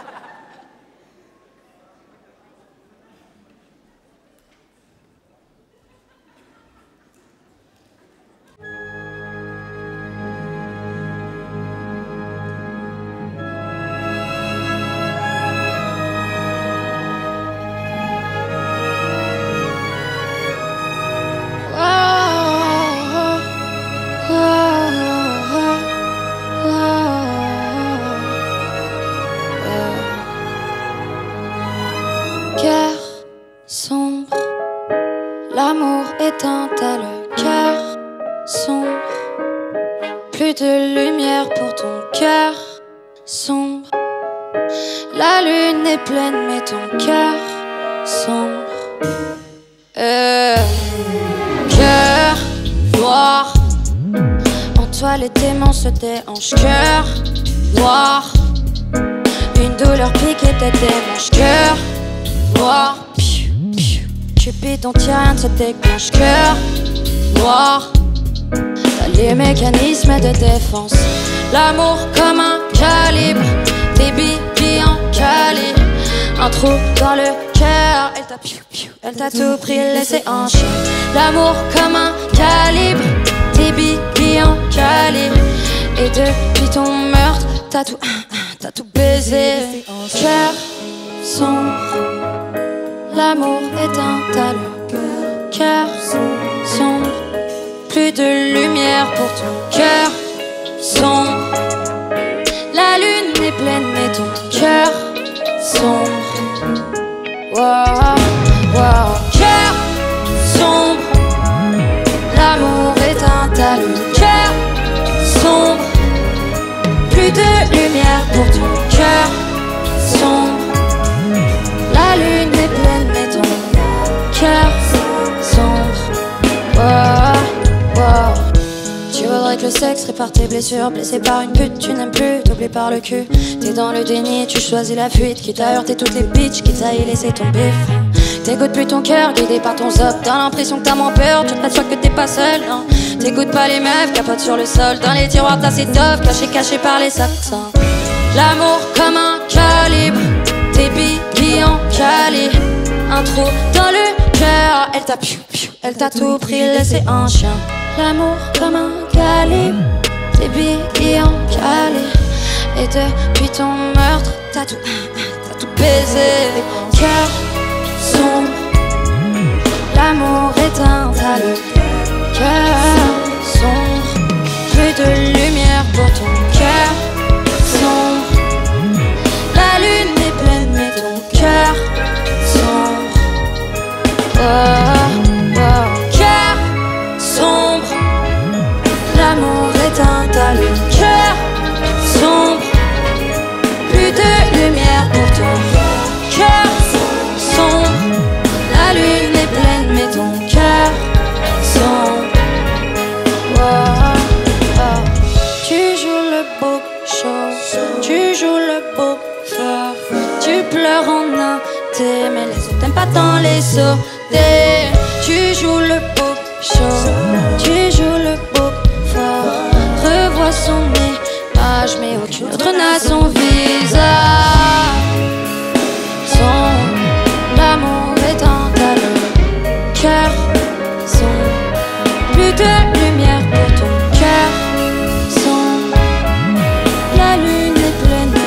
Speaker 9: Pleine, mais ton cœur sombre. Euh, cœur noir. En toi les démons se déhanchent. Cœur noir. Une douleur piquée tes démanges. Cœur noir. Cupidon tient, rien ne se déclenche. Cœur noir. T'as les mécanismes de défense. L'amour comme un calibre. Tes billes en calibre. Un trou dans le cœur, elle t'a piou, piou, elle t'a tout pris, laissé en chien. L'amour comme un calibre, tes billes en calibre. Et depuis ton meurtre, t'as tout, t'as tout baisé. Cœur sombre, l'amour est un talent. Cœur sombre, plus de lumière pour ton cœur sombre. La lune est pleine, mais ton cœur sombre. Wow. wow, wow. Cœur sombre, l'amour est un talon. Cœur sombre, plus de lumière pour ton cœur sombre. La lune est pleine mais ton cœur sombre. Wow, wow. Tu voudrais que le sexe répare tes blessures. Blessé par une pute, tu n'aimes plus, t'oublies par le cul. T'es dans le déni, tu choisis la fuite. Qui t'a heurté toutes les bitches, qui t'a laissé tomber. T'écoutes plus ton cœur, guidé par ton zop. T'as l'impression que t'as moins peur, tu te t'aperçois que t'es pas seul, non. T'écoutes pas les meufs, capotent sur le sol. Dans les tiroirs t'as ces tops, cachés, cachés par les sacs. L'amour comme un calibre, tes billes en cali. Un trou dans le cœur, elle t'a piou, piou, elle t'a tout pris, laissé un chien. L'amour comme un calibre, tes billes en cali. Et depuis ton meurtre, t'as tout, t'as tout baisé. Cœur sombre, l'amour est un talon. Cœur sombre, plus de lumière pour ton cœur sombre. La lune est pleine mais ton cœur sombre. Oh, oh. Cœur sombre, l'amour est un talon. Cœur sombre, plus de lumière pour ton cœur sombre. La lune est pleine mais ton cœur sombre. Oh, oh. Tu joues le beau show, tu joues le beau fort. Tu pleures en inté, mais les autres t'aiment pas tant les sauter. Tu joues le beau show, tu joues le beau fort. Revois son image, mais aucune autre n'a son visage. Son amour est un talon. Cœur sombre, plus de lumière pour ton cœur sombre. La lune est pleine.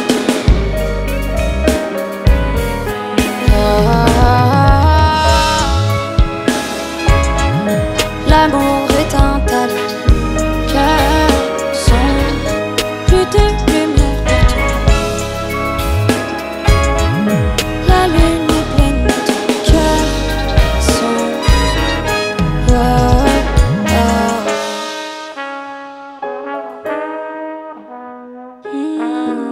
Speaker 9: L'amour est un talon. Cœur sombre, plus de lumière pour toi. La lune est pleine de ton cœur sombre. Oh, oh. Mm.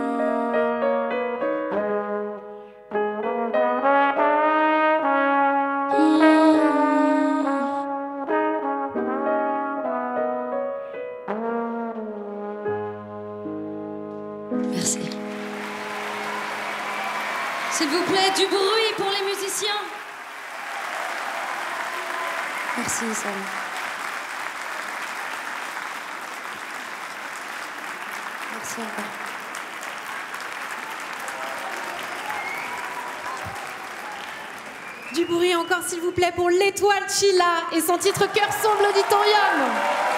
Speaker 9: Merci. S'il vous plaît, du bruit pour les musiciens. Merci, Sam. Merci encore.
Speaker 1: Du bruit encore, s'il vous plaît, pour l'étoile Chila et son titre Cœur sombre, l'auditorium.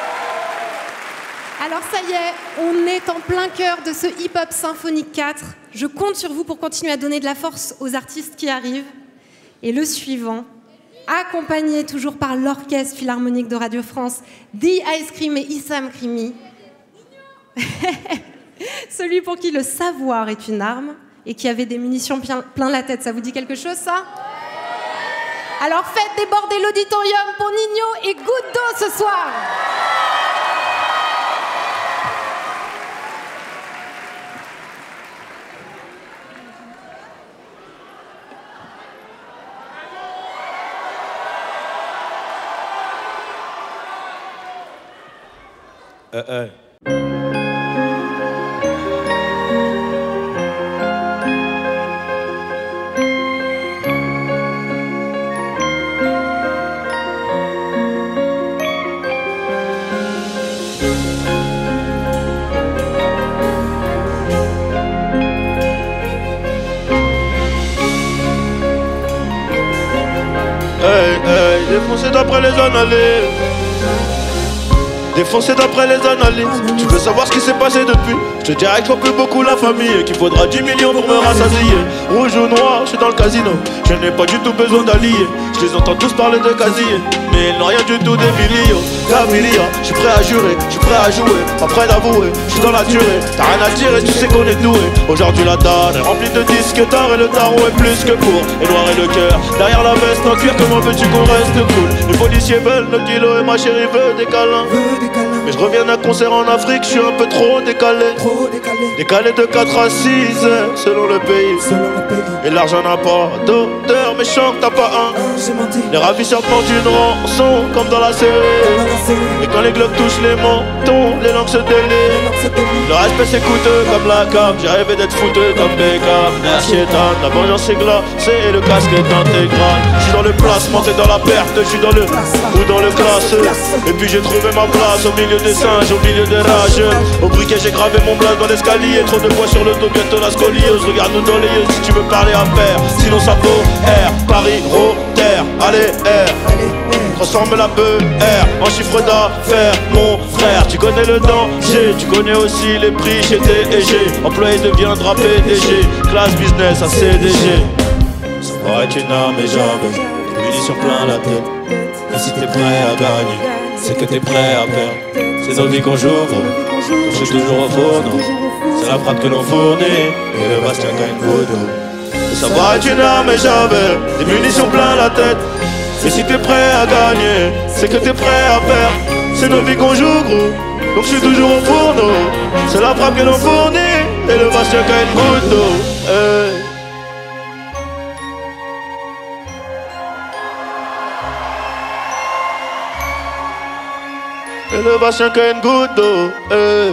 Speaker 1: Alors ça y est, on est en plein cœur de ce hip-hop symphonique quatre. Je compte sur vous pour continuer à donner de la force aux artistes qui arrivent. Et le suivant, accompagné toujours par l'Orchestre Philharmonique de Radio France, The Ice Cream et Issam Krimi. Celui pour qui le savoir est une arme et qui avait des munitions plein, plein la tête. Ça vous dit quelque chose, ça? Alors faites déborder l'auditorium pour Nino et Goutte d'eau ce soir.
Speaker 2: Euh, euh.
Speaker 3: Hey, hey, défoncé d'après les analyses. défoncé d'après les analyses. Tu veux savoir ce qui s'est passé depuis? Je te dirais que je vois plus beaucoup la famille et qu'il faudra dix millions pour me rassasier. Rouge ou noir, je suis dans le casino. Je n'ai pas du tout besoin d'alliés. Je les entends tous parler de casier, mais ils n'ont rien du tout d'Emilio. Camilia, je suis prêt à jurer, je suis prêt à jouer. Après d'avouer, je suis dans la durée. T'as rien à dire et tu sais qu'on est doué. Aujourd'hui la dalle est remplie de disques d'art et le tarot est plus que pour éloigner le cœur. Derrière la veste en cuir, comment veux-tu qu'on reste cool? Les policiers veulent nos kilos et ma chérie veut des câlins. Mais je reviens d'un concert en Afrique, je suis un peu trop décalé. Décalé de quatre à six heures selon le pays. Et l'argent n'a pas d'odeur, mais chante t'as pas un. Les ravisseurs demandent une rançon comme dans la série. Et quand les globes touchent les mentons, les langues se délient. Le respect c'est coûteux comme la cave. J'ai rêvé d'être fouteux comme Beckham. Nerchietan, la vengeance est glacée et le casque est intégral. Je suis dans le placement, t'es dans la perte. Je suis dans le ou dans le classeur. Et puis j'ai trouvé ma place au milieu des singes, au milieu des rageux. Au briquet j'ai gravé mon blaze dans l'escalier. Trop de poids sur le dos, bientôt la scoliose. Regarde-nous dans les yeux si tu veux parler à faire. Sinon ça vaut R, Paris, Rotter, allez R. Transforme la B R en chiffre d'affaires, mon frère. Tu connais le danger, tu connais aussi les prix chez D et G. Employé deviendra P D G, classe business à C D G. Ça va être une arme et j'avais des munitions plein la tête. Et si t'es prêt à gagner, c'est que t'es prêt à perdre. C'est nos vies qu'on joue, gros. On joue toujours au fourneau. C'est la frappe que l'on fournit et le Bastien gagne Boudou. Ça va être une arme et j'avais des munitions plein la tête. Et si t'es prêt à gagner, c'est que t'es prêt à perdre. C'est nos vies qu'on joue gros, donc je suis toujours au fourneau. C'est la frappe que l'on fournit et le Bastien gagne Boudou. Hey. Et le Bastien qui a une goutte d'eau, hey.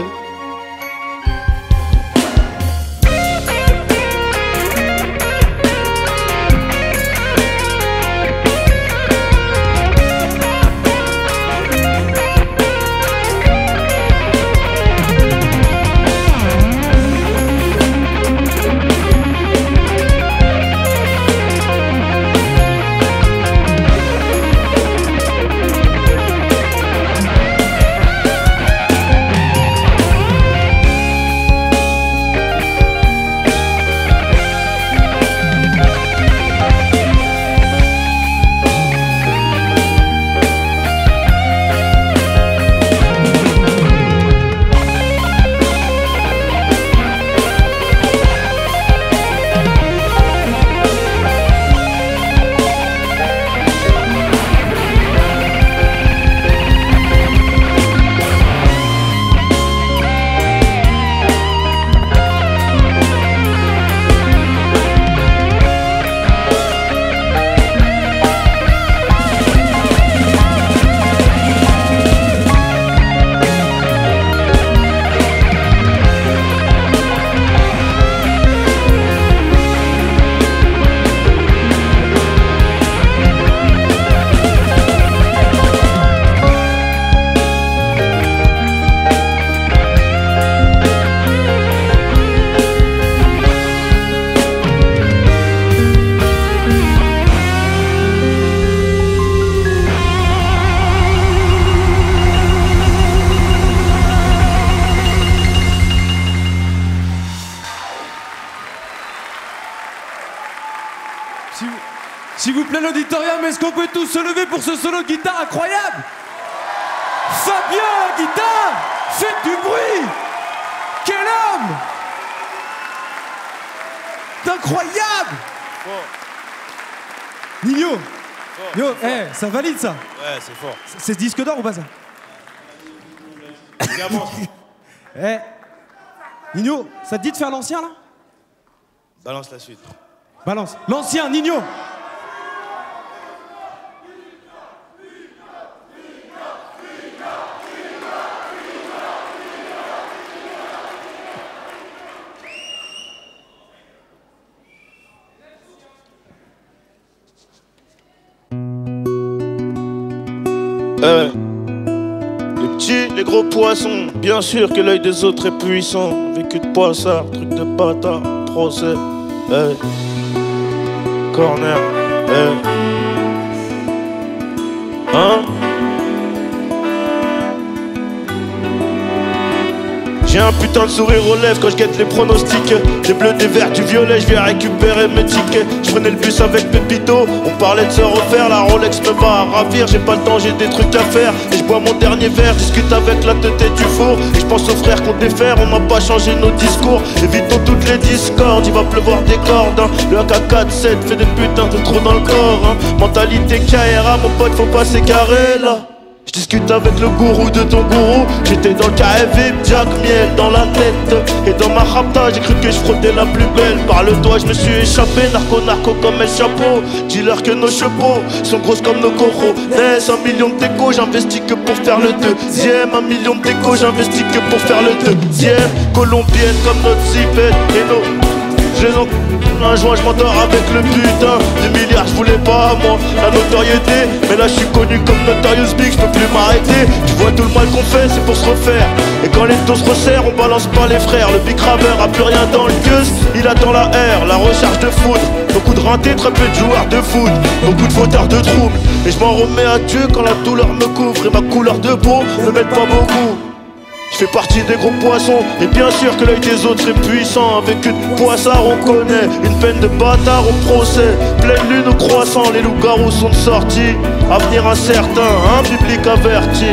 Speaker 2: S'il vous plaît l'auditorium, est-ce qu'on peut tous se lever pour ce solo de guitare incroyable? Fabien à la guitare, faites du bruit. Quel homme! C'est incroyable.
Speaker 3: Fort.
Speaker 2: Nino,
Speaker 3: Fort.
Speaker 2: yo, eh, hey, ça valide ça?
Speaker 3: Ouais, c'est fort.
Speaker 2: C'est disque d'or ou pas ça? Eh, hey. Nino, ça te dit de faire l'ancien là?
Speaker 3: Balance la suite.
Speaker 2: Balance. L'ancien, Nino.
Speaker 3: Euh, les petits, les gros poissons, bien sûr que l'œil des autres est puissant. Vécu de poissard, truc de bâtard, procès, hey. Corner, hey. Hein? J'ai un putain de sourire aux lèvres quand je guette les pronostics. J'ai bleu des verts, du violet, je viens récupérer mes tickets. Je prenais le bus avec Pépito, on parlait de se refaire. La Rolex me va à ravir, j'ai pas le temps, j'ai des trucs à faire. Et je bois mon dernier verre, discute avec la tête du four. Et je pense aux frères qu'on défaire, on n'a pas changé nos discours. Évitons toutes les discordes, il va pleuvoir des cordes hein. Le A K quarante-sept fait des putains de trous dans le corps hein. Mentalité K R A, mon pote, faut pas s'écarrer là. Je discute avec le gourou de ton gourou. J'étais dans le K F V, Jack Miel dans la tête. Et dans ma rapta, j'ai cru que je frottais la plus belle. Par le doigt, je me suis échappé. Narco, narco comme El Chapeau. Dis-leur que nos chapeaux sont grosses comme nos coraux. Laisse un million de déco, j'investis que pour faire le deuxième. Un million de déco, j'investis que pour faire le deuxième. Colombienne comme notre zipette et nos... J'ai donc un joint, je m'endors avec le putain des milliards, je voulais pas moi la notoriété. Mais là je suis connu comme Notorious Big, je peux plus m'arrêter. Tu vois tout le mal qu'on fait, c'est pour se refaire. Et quand les taux se resserrent, on balance pas les frères. Le big rameur a plus rien dans le gueuse, il attend la R, la recharge de foudre. Beaucoup de rintés, très peu de joueurs de foot. Beaucoup de fauteurs de troubles. Et je m'en remets à Dieu quand la douleur me couvre. Et ma couleur de peau ne m'aide pas beaucoup. Je fais partie des gros poissons, et bien sûr que l'œil des autres est puissant. Avec une poissard on connaît, une peine de bâtard au procès. Pleine lune au croissant, les loups-garous sont de sortie. Avenir incertain, un public averti.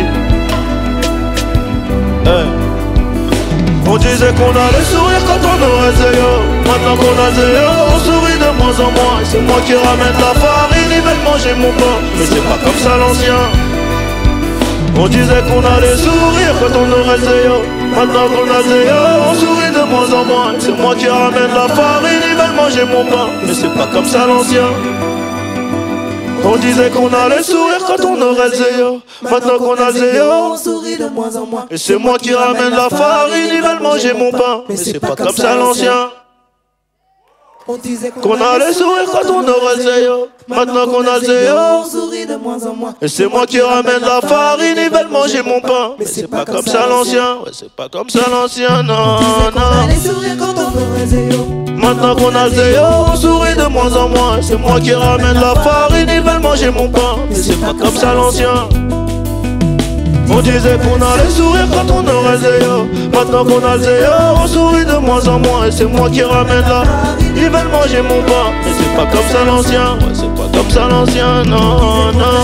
Speaker 3: Hey. On disait qu'on allait sourire quand on aurait zéro. Maintenant qu'on a zéro, on sourit de moins en moins. C'est moi qui ramène la farine, ils veulent manger mon pain. Mais c'est pas comme ça l'ancien. On disait qu'on allait sourire quand on aurait zéro. Maintenant qu'on a zéro, on sourit de moins en moins. C'est moi qui ramène la farine, ils veulent manger mon pain. Mais c'est pas comme ça l'ancien. On disait qu'on allait sourire quand on aurait zéro. Maintenant qu'on a zéro, on sourit de moins en moins. Et c'est moi qui ramène la farine, ils veulent manger mon pain. Mais c'est pas comme ça l'ancien. On disait qu'on allait sourire quand on aurait zéro. Maintenant qu'on a zéro, on sourit de moins en moins. Et c'est moi qui ramène la farine, ils veulent manger mon pain. Mais c'est pas comme ça l'ancien. Ouais, c'est pas comme ça l'ancien, non, non. On allait sourire quand on aurait zéro. Maintenant qu'on a zéro, on sourit de moins en moins. C'est moi qui ramène la farine, ils veulent manger mon pain. Mais c'est pas comme ça l'ancien. On disait qu'on allait sourire quand on aurait zéro. Maintenant qu'on a zéro, on sourit de moins en moins. Et c'est moi qui ramène la... Ils veulent manger mon pain. Mais c'est pas comme ça l'ancien. Ouais, c'est pas comme ça l'ancien, non, non.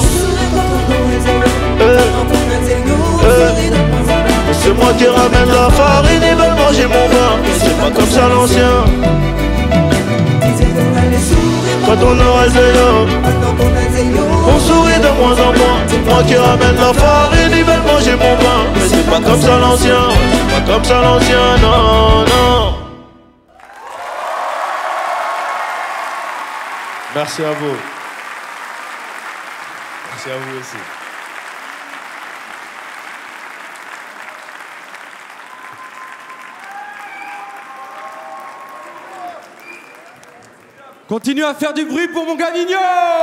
Speaker 3: Eh, eh. C'est moi qui ramène la farine, ils veulent manger mon pain. Mais c'est pas comme ça l'ancien. Quand on aurait zéro, on sourit de moins en moins. C'est moi qui ramène la farine, ils veulent manger mon pain. Mais c'est pas comme ça l'ancien, c'est pas comme ça l'ancien, non, non. Merci à vous. Merci à vous aussi.
Speaker 2: Continue à faire du bruit pour mon gars Nino.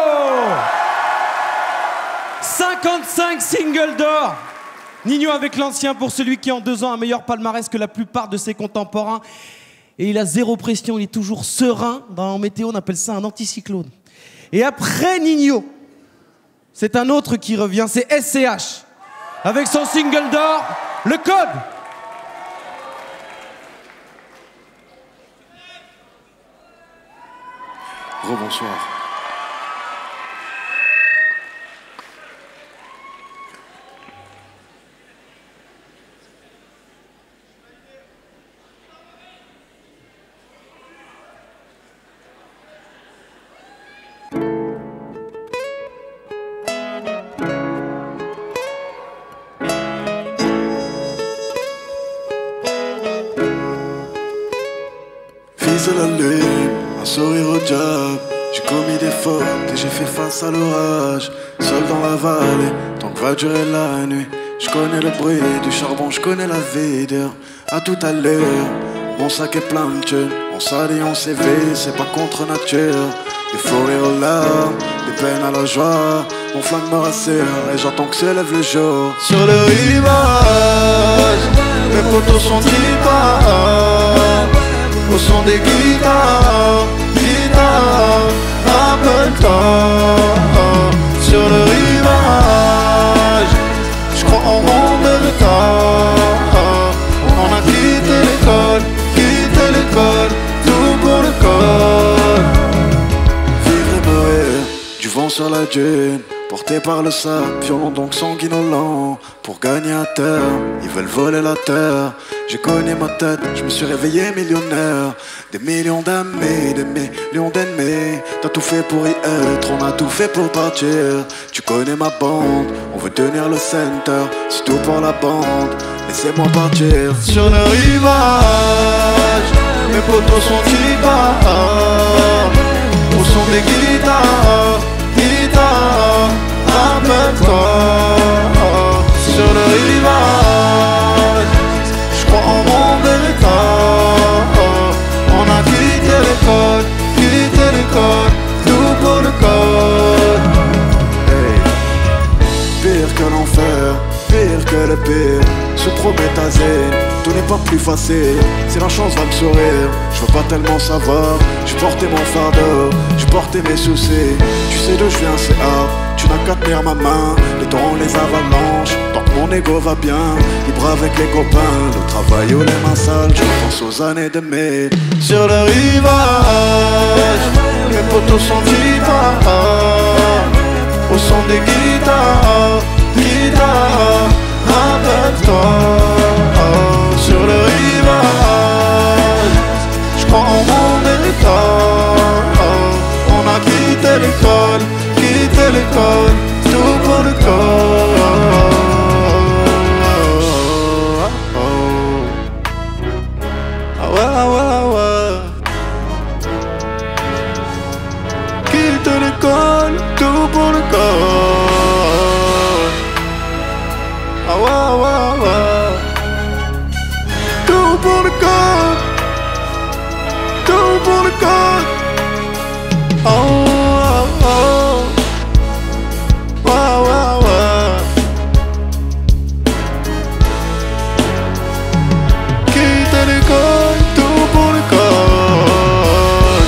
Speaker 2: cinquante-cinq singles d'or. Nino avec l'ancien pour celui qui en deux ans a un meilleur palmarès que la plupart de ses contemporains. Et il a zéro pression, il est toujours serein. Dans météo, on appelle ça un anticyclone. Et après Nino, c'est un autre qui revient, c'est S C H. Avec son single d'or, Le Code.
Speaker 5: Rebonsoir. Fils de la lune, un sourire au job. J'ai commis des fautes et j'ai fait face à l'orage. Seul dans la vallée, tant que va durer la nuit. Je connais le bruit du charbon, je connais la vie dur. À tout à l'heure, mon sac est plein de thunes. On s'allie, on s'éveille, c'est pas contre nature. Des fous rires aux larmes, des peines à la joie. Mon flingue me rassure et j'entends que s'élève le jour. Sur le rivage, mes potos sont d'Ibar. Au son des guitares, guitares, un peu de temps. Sur le rivage, j'crois en mon retard. On a qui sur la dune, porté par le sable, violent donc sanguinolent. Pour gagner à terre, ils veulent voler la terre. J'ai cogné ma tête, je me suis réveillé millionnaire. Des millions d'amis, des millions d'ennemis. T'as tout fait pour y être, on a tout fait pour partir. Tu connais ma bande, on veut tenir le center. C'est tout pour la bande, laissez-moi partir.
Speaker 3: Sur le rivage, mes potos sont guitares. Au son des guitares, guitares, rappelle-toi. Sur le rivage, je crois en mon bel état. On a quitté l'école, quitté l'école, tout pour le code.
Speaker 5: Hey. Pire que l'enfer, pire que le pire. Sous prométhazine, tout n'est pas plus facile. Si la chance va me sourire, je veux pas tellement savoir. J'ai porté mon fardeau, j'ai porté mes soucis. Tu sais d'où je viens, c'est hard. Tu n'as qu'à tenir ma main, les torrents, les avalanches. Tant que mon ego va bien, libre avec les copains. Le travail ou les mains sales, je pense aux années de mai.
Speaker 3: Sur le rivage, mes potos sont guitares. Au son des guitares, guitares, rappelle-toi. Sur le rivage, je crois en mon état. On a quitté l'école, quitté l'école, tout pour le corps. Ah ouais, ah ouais, ah ouais. Quitte l'école, tout pour le corps. Ah ouais, ah ouais, ah ouais. Tout pour le corps. Tout pour le corps. Oh, oh, oh. Ouais, ouais, ouais. Quitte l'école, tout pour le corps.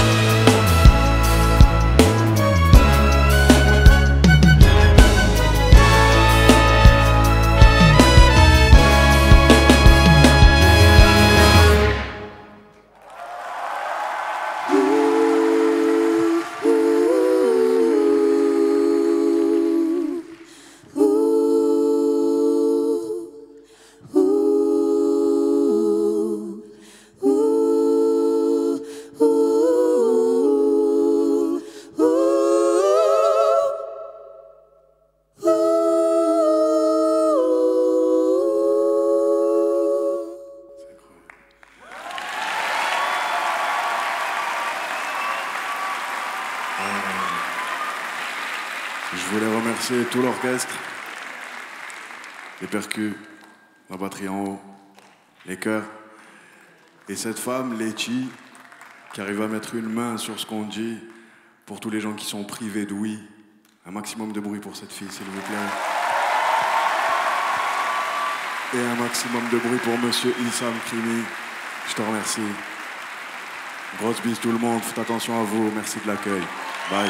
Speaker 5: Je voulais remercier tout l'orchestre, les percus, la batterie en haut, les chœurs, et cette femme, Letty, qui arrive à mettre une main sur ce qu'on dit pour tous les gens qui sont privés d'ouïe. Un maximum de bruit pour cette fille, s'il vous plaît. Et un maximum de bruit pour Monsieur Issam Krimi. Je te remercie. Grosse bise tout le monde, faites attention à vous, merci de l'accueil. Bye.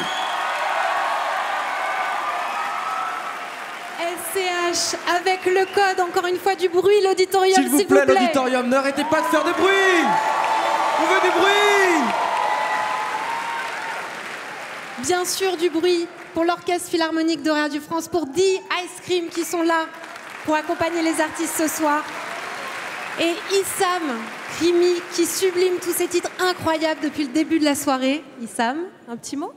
Speaker 1: S C H avec le code, encore une fois du bruit, l'auditorium,
Speaker 2: s'il vous plaît, l'auditorium, n'arrêtez pas de faire de bruit. On veut du bruit.
Speaker 1: Bien sûr, du bruit pour l'Orchestre Philharmonique de Radio France, pour The Ice Cream qui sont là pour accompagner les artistes ce soir. Et Issam Krimi qui sublime tous ces titres incroyables depuis le début de la soirée. Issam, un petit mot ?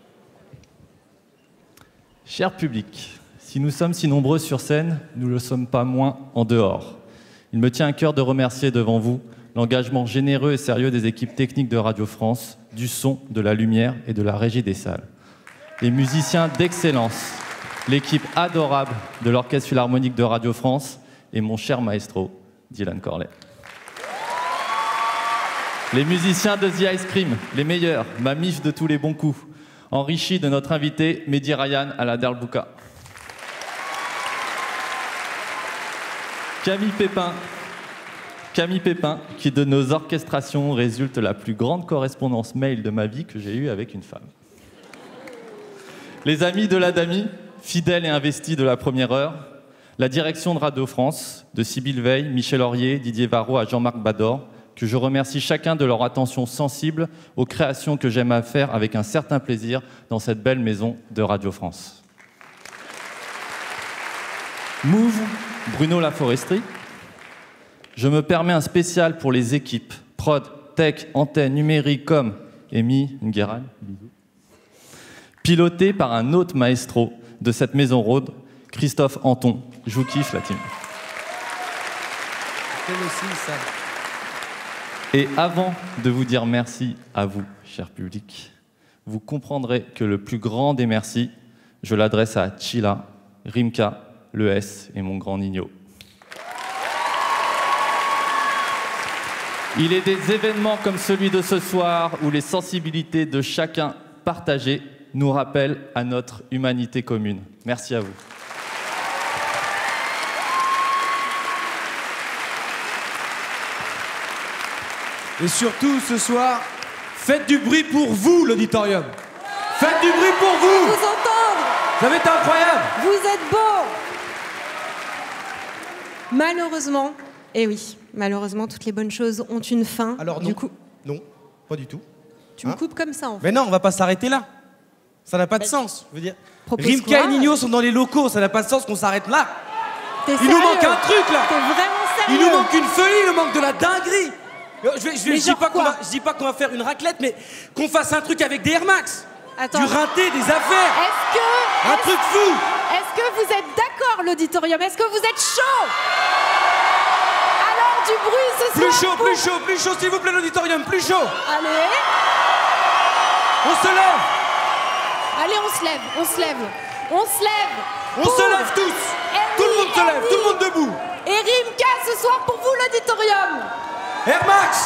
Speaker 10: Cher public, si nous sommes si nombreux sur scène, nous ne le sommes pas moins en dehors. Il me tient à cœur de remercier devant vous l'engagement généreux et sérieux des équipes techniques de Radio France, du son, de la lumière et de la régie des salles. Les musiciens d'excellence, l'équipe adorable de l'Orchestre Philharmonique de Radio France et mon cher maestro, Dylan Corley. Les musiciens de The Ice Cream, les meilleurs, ma mif de tous les bons coups, enrichis de notre invité Mehdi Ryan à la Darbuka. Camille Pépin, Camille Pépin, qui de nos orchestrations résulte la plus grande correspondance mail de ma vie que j'ai eue avec une femme. Les amis de la Dami, fidèles et investis de la première heure, la direction de Radio France, de Sybille Veil, Michel Aurier, Didier Varro à Jean-Marc Bador, que je remercie chacun de leur attention sensible aux créations que j'aime à faire avec un certain plaisir dans cette belle maison de Radio France. Move, Bruno Laforesterie. Je me permets un spécial pour les équipes prod, tech, antenne, numérique, com, Amy Ngueral, piloté par un autre maestro de cette maison rôde, Christophe Anton. Je vous kiffe, la team. Et avant de vous dire merci à vous, cher public, vous comprendrez que le plus grand des merci, je l'adresse à Chila, Rimka, le S et mon grand Nino. Il est des événements comme celui de ce soir où les sensibilités de chacun partagées nous rappellent à notre humanité commune. Merci à vous.
Speaker 2: Et surtout, ce soir, faites du bruit pour vous, l'auditorium. Faites du bruit pour vous.
Speaker 1: Vous entendre.
Speaker 2: Ça va être incroyable.
Speaker 1: Vous êtes beaux. Malheureusement, eh oui, malheureusement, toutes les bonnes choses ont une fin.
Speaker 2: Alors non,
Speaker 1: du coup,
Speaker 2: non, pas du tout.
Speaker 1: tu
Speaker 2: Hein
Speaker 1: me coupes comme ça, en fait.
Speaker 2: Mais non, on va pas s'arrêter là. Ça n'a pas de
Speaker 1: Bah,
Speaker 2: sens. Je veux dire,
Speaker 1: propose
Speaker 2: Rimka
Speaker 1: quoi,
Speaker 2: et Nino sont dans les locaux. Ça n'a pas de sens qu'on s'arrête là.
Speaker 1: T'es
Speaker 2: Il
Speaker 1: sérieux?
Speaker 2: nous manque un truc là.
Speaker 1: T'es vraiment
Speaker 2: Il
Speaker 1: sérieux?
Speaker 2: nous manque une folie, il nous manque de la dinguerie. Je, vais, je, vais,
Speaker 1: Mais
Speaker 2: je dis
Speaker 1: genre
Speaker 2: pas qu'on
Speaker 1: quoi
Speaker 2: va, je dis pas qu'on va faire une raclette, mais qu'on fasse un truc avec des Air Max.
Speaker 1: Attends.
Speaker 2: Du rinté, des affaires.
Speaker 1: Est-ce que...
Speaker 2: Un truc fou.
Speaker 1: Est-ce que vous êtes d'accord, l'auditorium? Est-ce que vous êtes chaud? Alors, du bruit ce
Speaker 2: Plus
Speaker 1: soir
Speaker 2: chaud,
Speaker 1: pour-
Speaker 2: plus chaud, plus chaud, s'il vous plaît, l'auditorium, plus chaud.
Speaker 1: Allez.
Speaker 2: On se lève.
Speaker 1: Allez, on se lève, on se lève. On se lève.
Speaker 2: On
Speaker 1: pour
Speaker 2: se lève tous.
Speaker 1: Amy,
Speaker 2: Tout le monde se lève,
Speaker 1: Amy
Speaker 2: tout le monde debout.
Speaker 1: Et Rimka ce soir pour vous, l'auditorium.
Speaker 2: Air Max.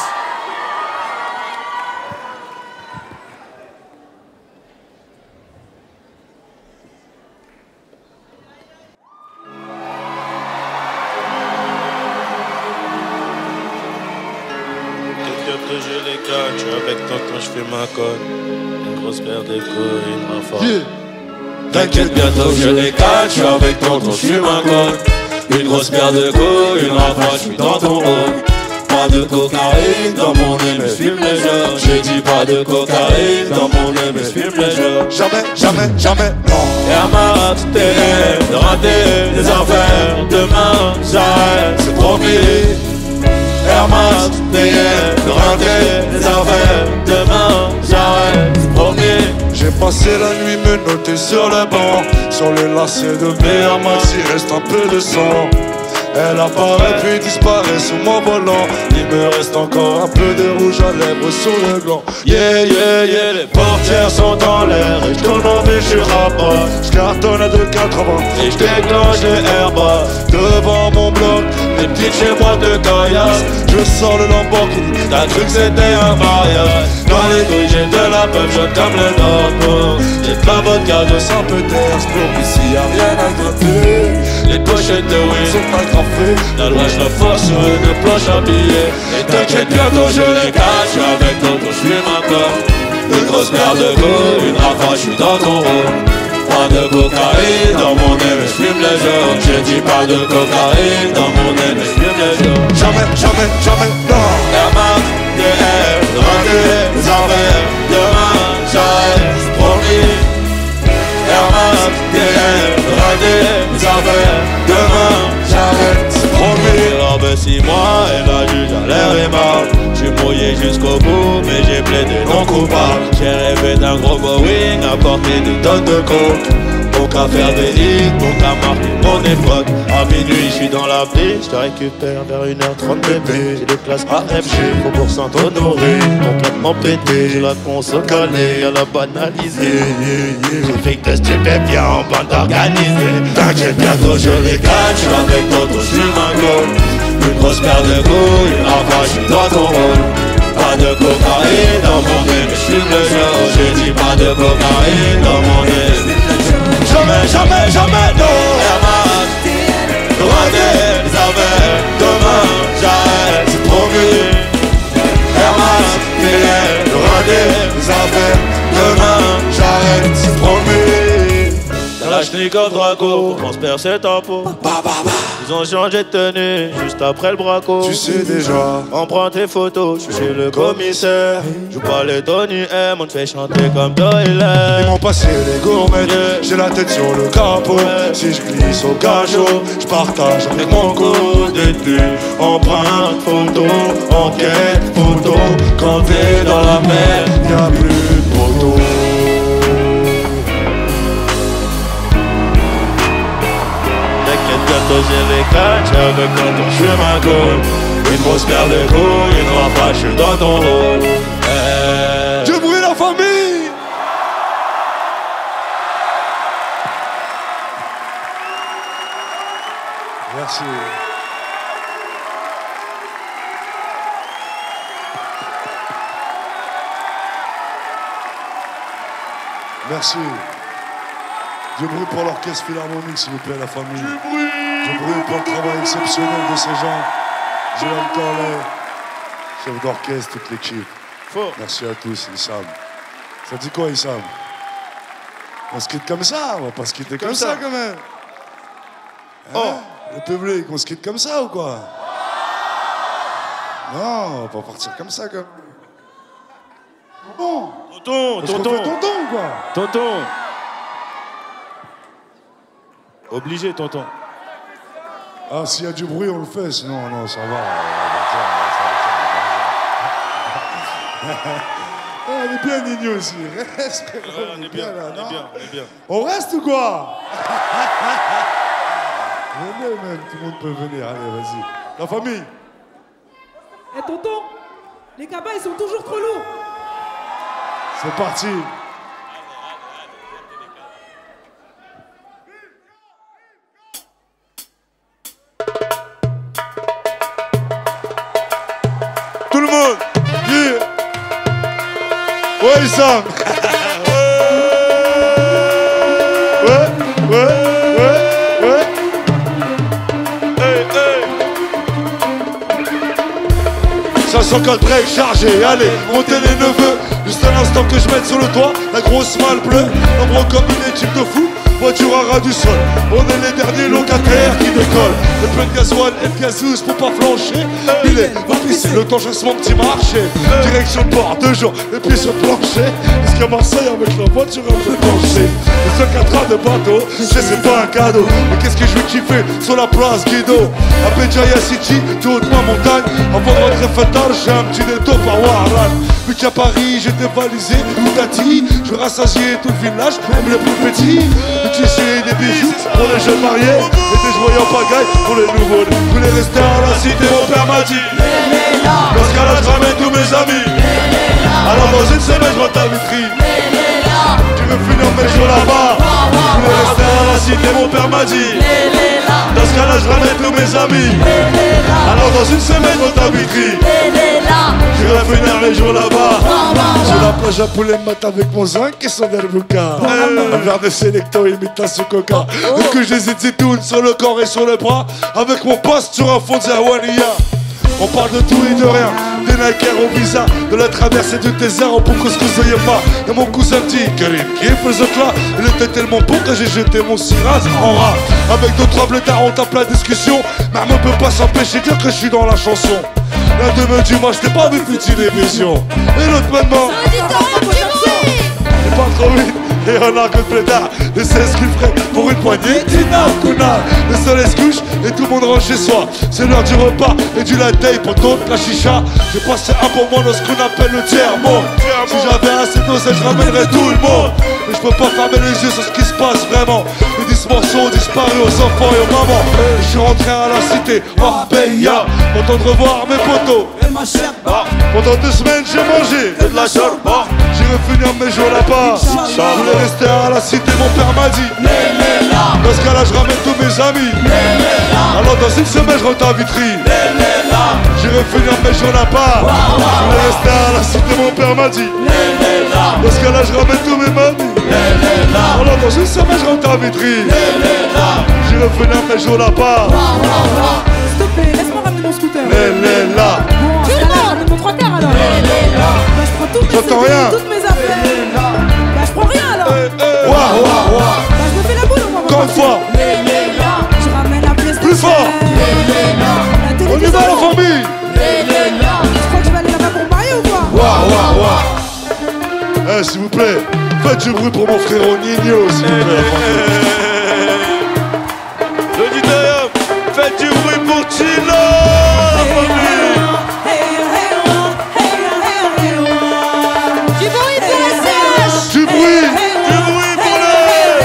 Speaker 3: Bientôt je les gagne, je suis avec tonton, je fais ma conne. Une grosse paire de couilles, une rafale.
Speaker 5: Yeah.
Speaker 3: T'inquiète, bientôt je les gagne, je suis avec tonton, je fais ma conne. Une grosse paire de couilles, une rafale, je suis dans ton rôle. Pas de cocaïne dans mon nez, mais je filme les jeux. J'ai dit pas de cocaïne dans mon nez, mais je filme les jeux.
Speaker 5: Jamais, jamais, jamais, non.
Speaker 3: Y'a ma t'es de rater des affaires. Demain, j'arrête, c'est promis. Air Max, de rater des affaires. Demain, j'arrête, c'est promis.
Speaker 5: J'ai passé la nuit menotté sur le banc. Sur les lacets de mes Air Max, il reste un peu de sang. Elle apparaît puis disparaît sous mon volant. Il me reste encore un peu de rouge à lèvres sur le gland.
Speaker 3: Yeah, yeah, yeah, les portières sont dans l'air. Et j'tourne en vie, j'suis rappeur.
Speaker 5: J'cartonne à deux quatre-vingts
Speaker 3: Et j'déclenche les airbags devant mon bloc. Les petites chez moi de caillasse.
Speaker 5: Je sors le Lamborghini.
Speaker 3: T'as cru que c'était un mariage. Dans les douilles j'ai de la peuple jaune comme le Nord. J'ai de la vodka de sang peut-être.
Speaker 5: Pour ici y'a rien à gratter.
Speaker 3: Les pochettes de
Speaker 5: Ils
Speaker 3: weed
Speaker 5: sont agrafés.
Speaker 3: la loi je la force sur une planche à billets. Et t'inquiète bientôt je les cache. J'suis avec tonton, j'fuis ma corde. Une grosse paire de couilles, une rafale, j'suis dans ton rôle. Pas de cocaïne dans mon nez, mais j'fume les jours. J'ai dit pas de cocaïne dans mon nez, mais j'fume les jours.
Speaker 5: Jamais, jamais, jamais, non.
Speaker 3: Air Max, D R, de rater les affaires. Demain, j'arrête, c'est promis. Air Max, D R, de rater les affaires. Demain, j'arrête, c'est promis. Robe six mois et la juge a l'air aimable. J'suis mouillé jusqu'au bout, mais j'ai plaidé non coupable. J'ai rêvé d'un gros Boeing à porter des tonnes de coke. Mon qu'à faire des lits, mon qu'à marquer mon époque. À minuit, j'suis dans la ville, j'te récupère vers une heure trente bébé. J'ai des classes A F G, Faubourg Saint-Honoré. Complètement pété, j'ai la conso calée, y'a la banalisée. J'ai fait que t'es bien en bande organisée. T'inquiète, bientôt je les gagne, j'suis avec tonton, j'suis ma gueule. Une grosse paire de couilles, une rafale, j'suis dans ton rôle. Pas de cocaïne dans mon nez, mais j'fume le jour. J'ai dit pas de cocaïne dans mon nez. Jamais, jamais, jamais, non. Air Max, rater les affaires. Demain, j'arrête, c'est promis. Air Max, rater les affaires. Demain, j'arrête, c'est promis. Dans l'âge Kalachnikov Draco, pense percer ta peau. Ils ont changé de tenue juste après le braco.
Speaker 5: Tu sais déjà.
Speaker 3: On prend tes photos, je suis chez le commissaire. Joue pas les Tony M, on te fait chanter comme Toilet.
Speaker 5: Ils m'ont passé les gourmettes, yeah. J'ai la tête sur le capot, yeah. Si je glisse au cachot, je partage avec mon code détenu. Empreinte photo, enquête photo. Quand t'es dans la mer, y'a plus de poteau.
Speaker 3: Bientôt j'ai les quatre, j'ai avec moi ton chemin cool. Une grosse paire de couilles, une rafraîche, je suis dans ton rôle. Hey.
Speaker 5: Dieu brûle la famille. Merci. Merci. Dieu brûle pour l'orchestre philharmonique, s'il vous plaît, la famille. Dieu brûle. Dieu brûle pour le travail exceptionnel de ces gens. Jérôme Corlet, chef d'orchestre, toute l'équipe. Merci à tous, Issam. Ça dit quoi, Issam? On se quitte comme ça, on va pas se quitter comme, comme ça. ça quand même. Hein? Oh. Le public, on se quitte comme ça ou quoi? Non, on va pas partir comme ça, quand même. Bon.
Speaker 3: Tonton,
Speaker 5: Est-ce
Speaker 3: tonton.
Speaker 5: qu'on fait tonton ou quoi?
Speaker 3: Tonton. Obligé, tonton.
Speaker 5: Ah, s'il y a du bruit, on le fait, sinon, non, ça va. On est bien, Nino, aussi. Reste,
Speaker 3: ouais, on est bien, là, on est bien, on est bien.
Speaker 5: On reste ou quoi? Venez, même, tout le monde peut venir. Allez, vas-y. La famille.
Speaker 8: Eh, tonton, les cabas, ils sont toujours trop lourds.
Speaker 5: C'est parti. Tout le monde, yeah. Ouais, Issam. Ouais, ouais, ouais, ouais.
Speaker 3: Hey, hey.
Speaker 5: cinq cent quatre break chargé, allez, montez les neveux. Juste un instant que je mette sur le toit, la grosse malle bleue. Nombreux comme une équipe de fous, voiture à ras du sol. On est les derniers locataires qui décollent. Le peu de gasoil et de gazouze pour pas flancher. Il est va pisser, le temps chasse mon petit marché. Direction de bord, deux jours, les pieds sur le plancher. Jusqu'à Marseille avec la voiture un peu penchée. Le seul quatre ans de bateau, je c'est pas un cadeau. Mais qu'est-ce que je vais kiffer sur la place Guido. À Béjaïa City, tout haut de ma montagne. Avant de rentrer fatal, j'ai un petit détour par Waran. Vu qu'à Paris, j'étais balisé, Bugatti. Je rassasiais tout le village, même les plus petits. Le tissu et des bijoux pour les jeunes mariés. Et des joyaux en pagaille pour les nouveaux. Je voulais rester à la cité, mon père m'a dit. Dans ce cas-là, je ramène tous mes amis. Alors dans une semaine, je rentre à Vitry. Tu veux finir mes jours là-bas. Je voulais rester à la cité, mon père m'a dit. Dans ce cas-là, je ramène tous mes amis. Alors dans une semaine, je rentre à Vitry. Je vais finir mes jours là-bas. Sur la plage à poulet mat avec mon zinc et son derbuka. Un verre de sélecto imitation coca. Et que je les zitoune sur le corps et sur les bras. Avec mon poste sur un fond de Zawania. On parle de tout et de rien, des Nike au visa, de la traversée du désert au pour que ce que vous ayez pas. Et mon cousin dit, Karim, qui est ce là, il était tellement bon que j'ai jeté mon ciras en rat. Avec deux trois blédards, on tape la discussion. Mais on ne peut pas s'empêcher de dire que je suis dans la chanson. L'un de me dit, moi je t'ai pas vu petite émission. Et l'autre maintenant, c'est pas trop vite. Et on a que de blédards, et c'est ce qu'il ferait pour une poignée. Tina, Kuna, le soleil se couche et tout le monde rentre chez soi. C'est l'heure du repas et du latte pour d'autres la chicha. J'ai passé un bon moment dans ce qu'on appelle le tiers-monde. Si j'avais assez d'oseille, je ramènerais tout le monde. Mais je peux pas fermer les yeux sur ce qui se passe vraiment. Les dix morceaux ont disparu aux enfants et aux mamans. Et je suis rentré à la cité, Marbella, content de revoir mes potos. Ah, pendant deux semaines j'ai mangé de la chorba. J'irai finir mes jours là-bas. Je voulais rester à la cité, mon père m'a dit. Dans ce cas-là, je ramène tous mes amis. Alors dans une semaine, je rentre à Vitry. J'irai finir mes jours là-bas. Je voulais rester à la cité, mon père m'a dit. Dans ce cas-là, je ramène tous mes mamies. Alors dans une semaine, je rentre à Vitry. J'irai finir mes jours là-bas.
Speaker 8: S'il te plaît, laisse-moi ramener mon scooter.
Speaker 5: Léléla.
Speaker 8: Bon, je ramène mon trois terres alors. Bah, je prends toutes mes
Speaker 5: J'entends
Speaker 8: C D,
Speaker 5: rien.
Speaker 8: toutes mes affaires. Bah, je prends rien alors.
Speaker 5: Ouah, ouah, ouah.
Speaker 8: Bah, je me fais la boule, moi.
Speaker 3: Eh, s'il vous plaît, faites du bruit pour mon frérot Nino, s'il vous plaît.
Speaker 11: L'auditorium, faites du bruit pour Chino, la famille.
Speaker 1: Du bruit pour la C H.
Speaker 3: Du bruit.
Speaker 11: Du bruit pour le...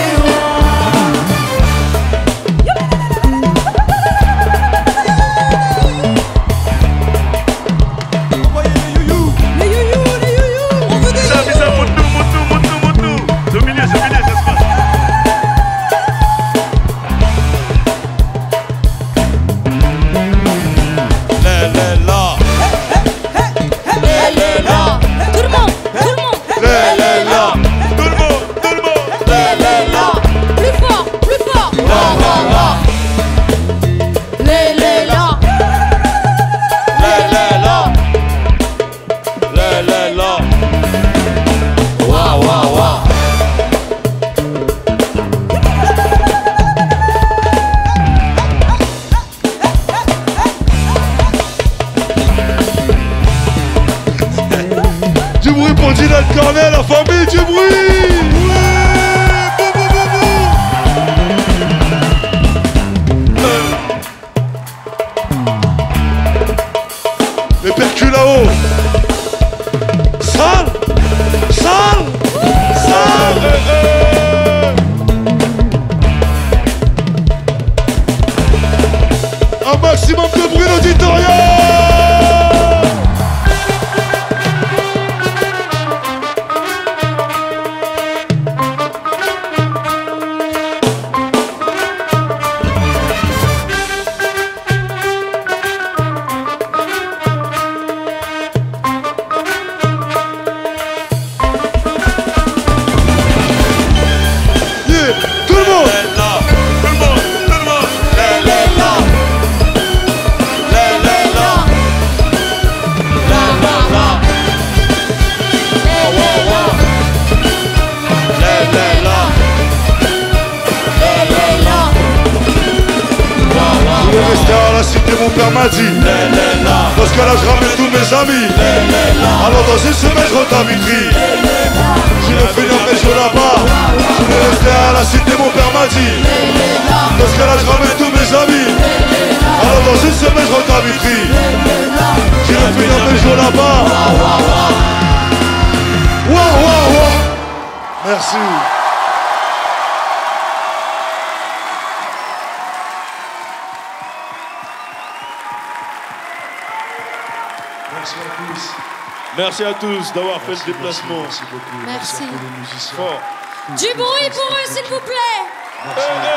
Speaker 1: Les youyou, les youyou. On veut des
Speaker 11: Ça, mais ça, monte nous, monte nous, monte nous, monte nous. C'est au milieu, c'est au milieu, ça se passe.
Speaker 1: Tout le monde, tout le monde.
Speaker 11: Tout le monde, tout le monde.
Speaker 1: Plus fort, plus fort. Les, les, là.
Speaker 3: Du bruit pour Dylan Cornell, la famille, du bruit. Les percus là-haut. Sale, sale, sale. Un maximum de bruit l'auditorium. Yeah, tout le monde. Je vais rester à la cité, mon père m'a dit. Parce qu'à là je ramène tous mes amis. Alors dans une semaine je rentre à Vitry. J'irai finir mes jours là-bas. Je vais rester à la cité, mon père m'a dit. Parce qu'à là je ramène tous mes amis. Alors dans une semaine je rentre à Vitry. J'irai finir mes jours là-bas. Waouh, waouh, waouh. Merci. Merci à tous.
Speaker 11: Merci à tous d'avoir fait le déplacement.
Speaker 3: Merci beaucoup.
Speaker 1: Merci.
Speaker 3: à tous les musiciens.
Speaker 11: Fort.
Speaker 1: Du bruit pour eux, s'il vous plaît.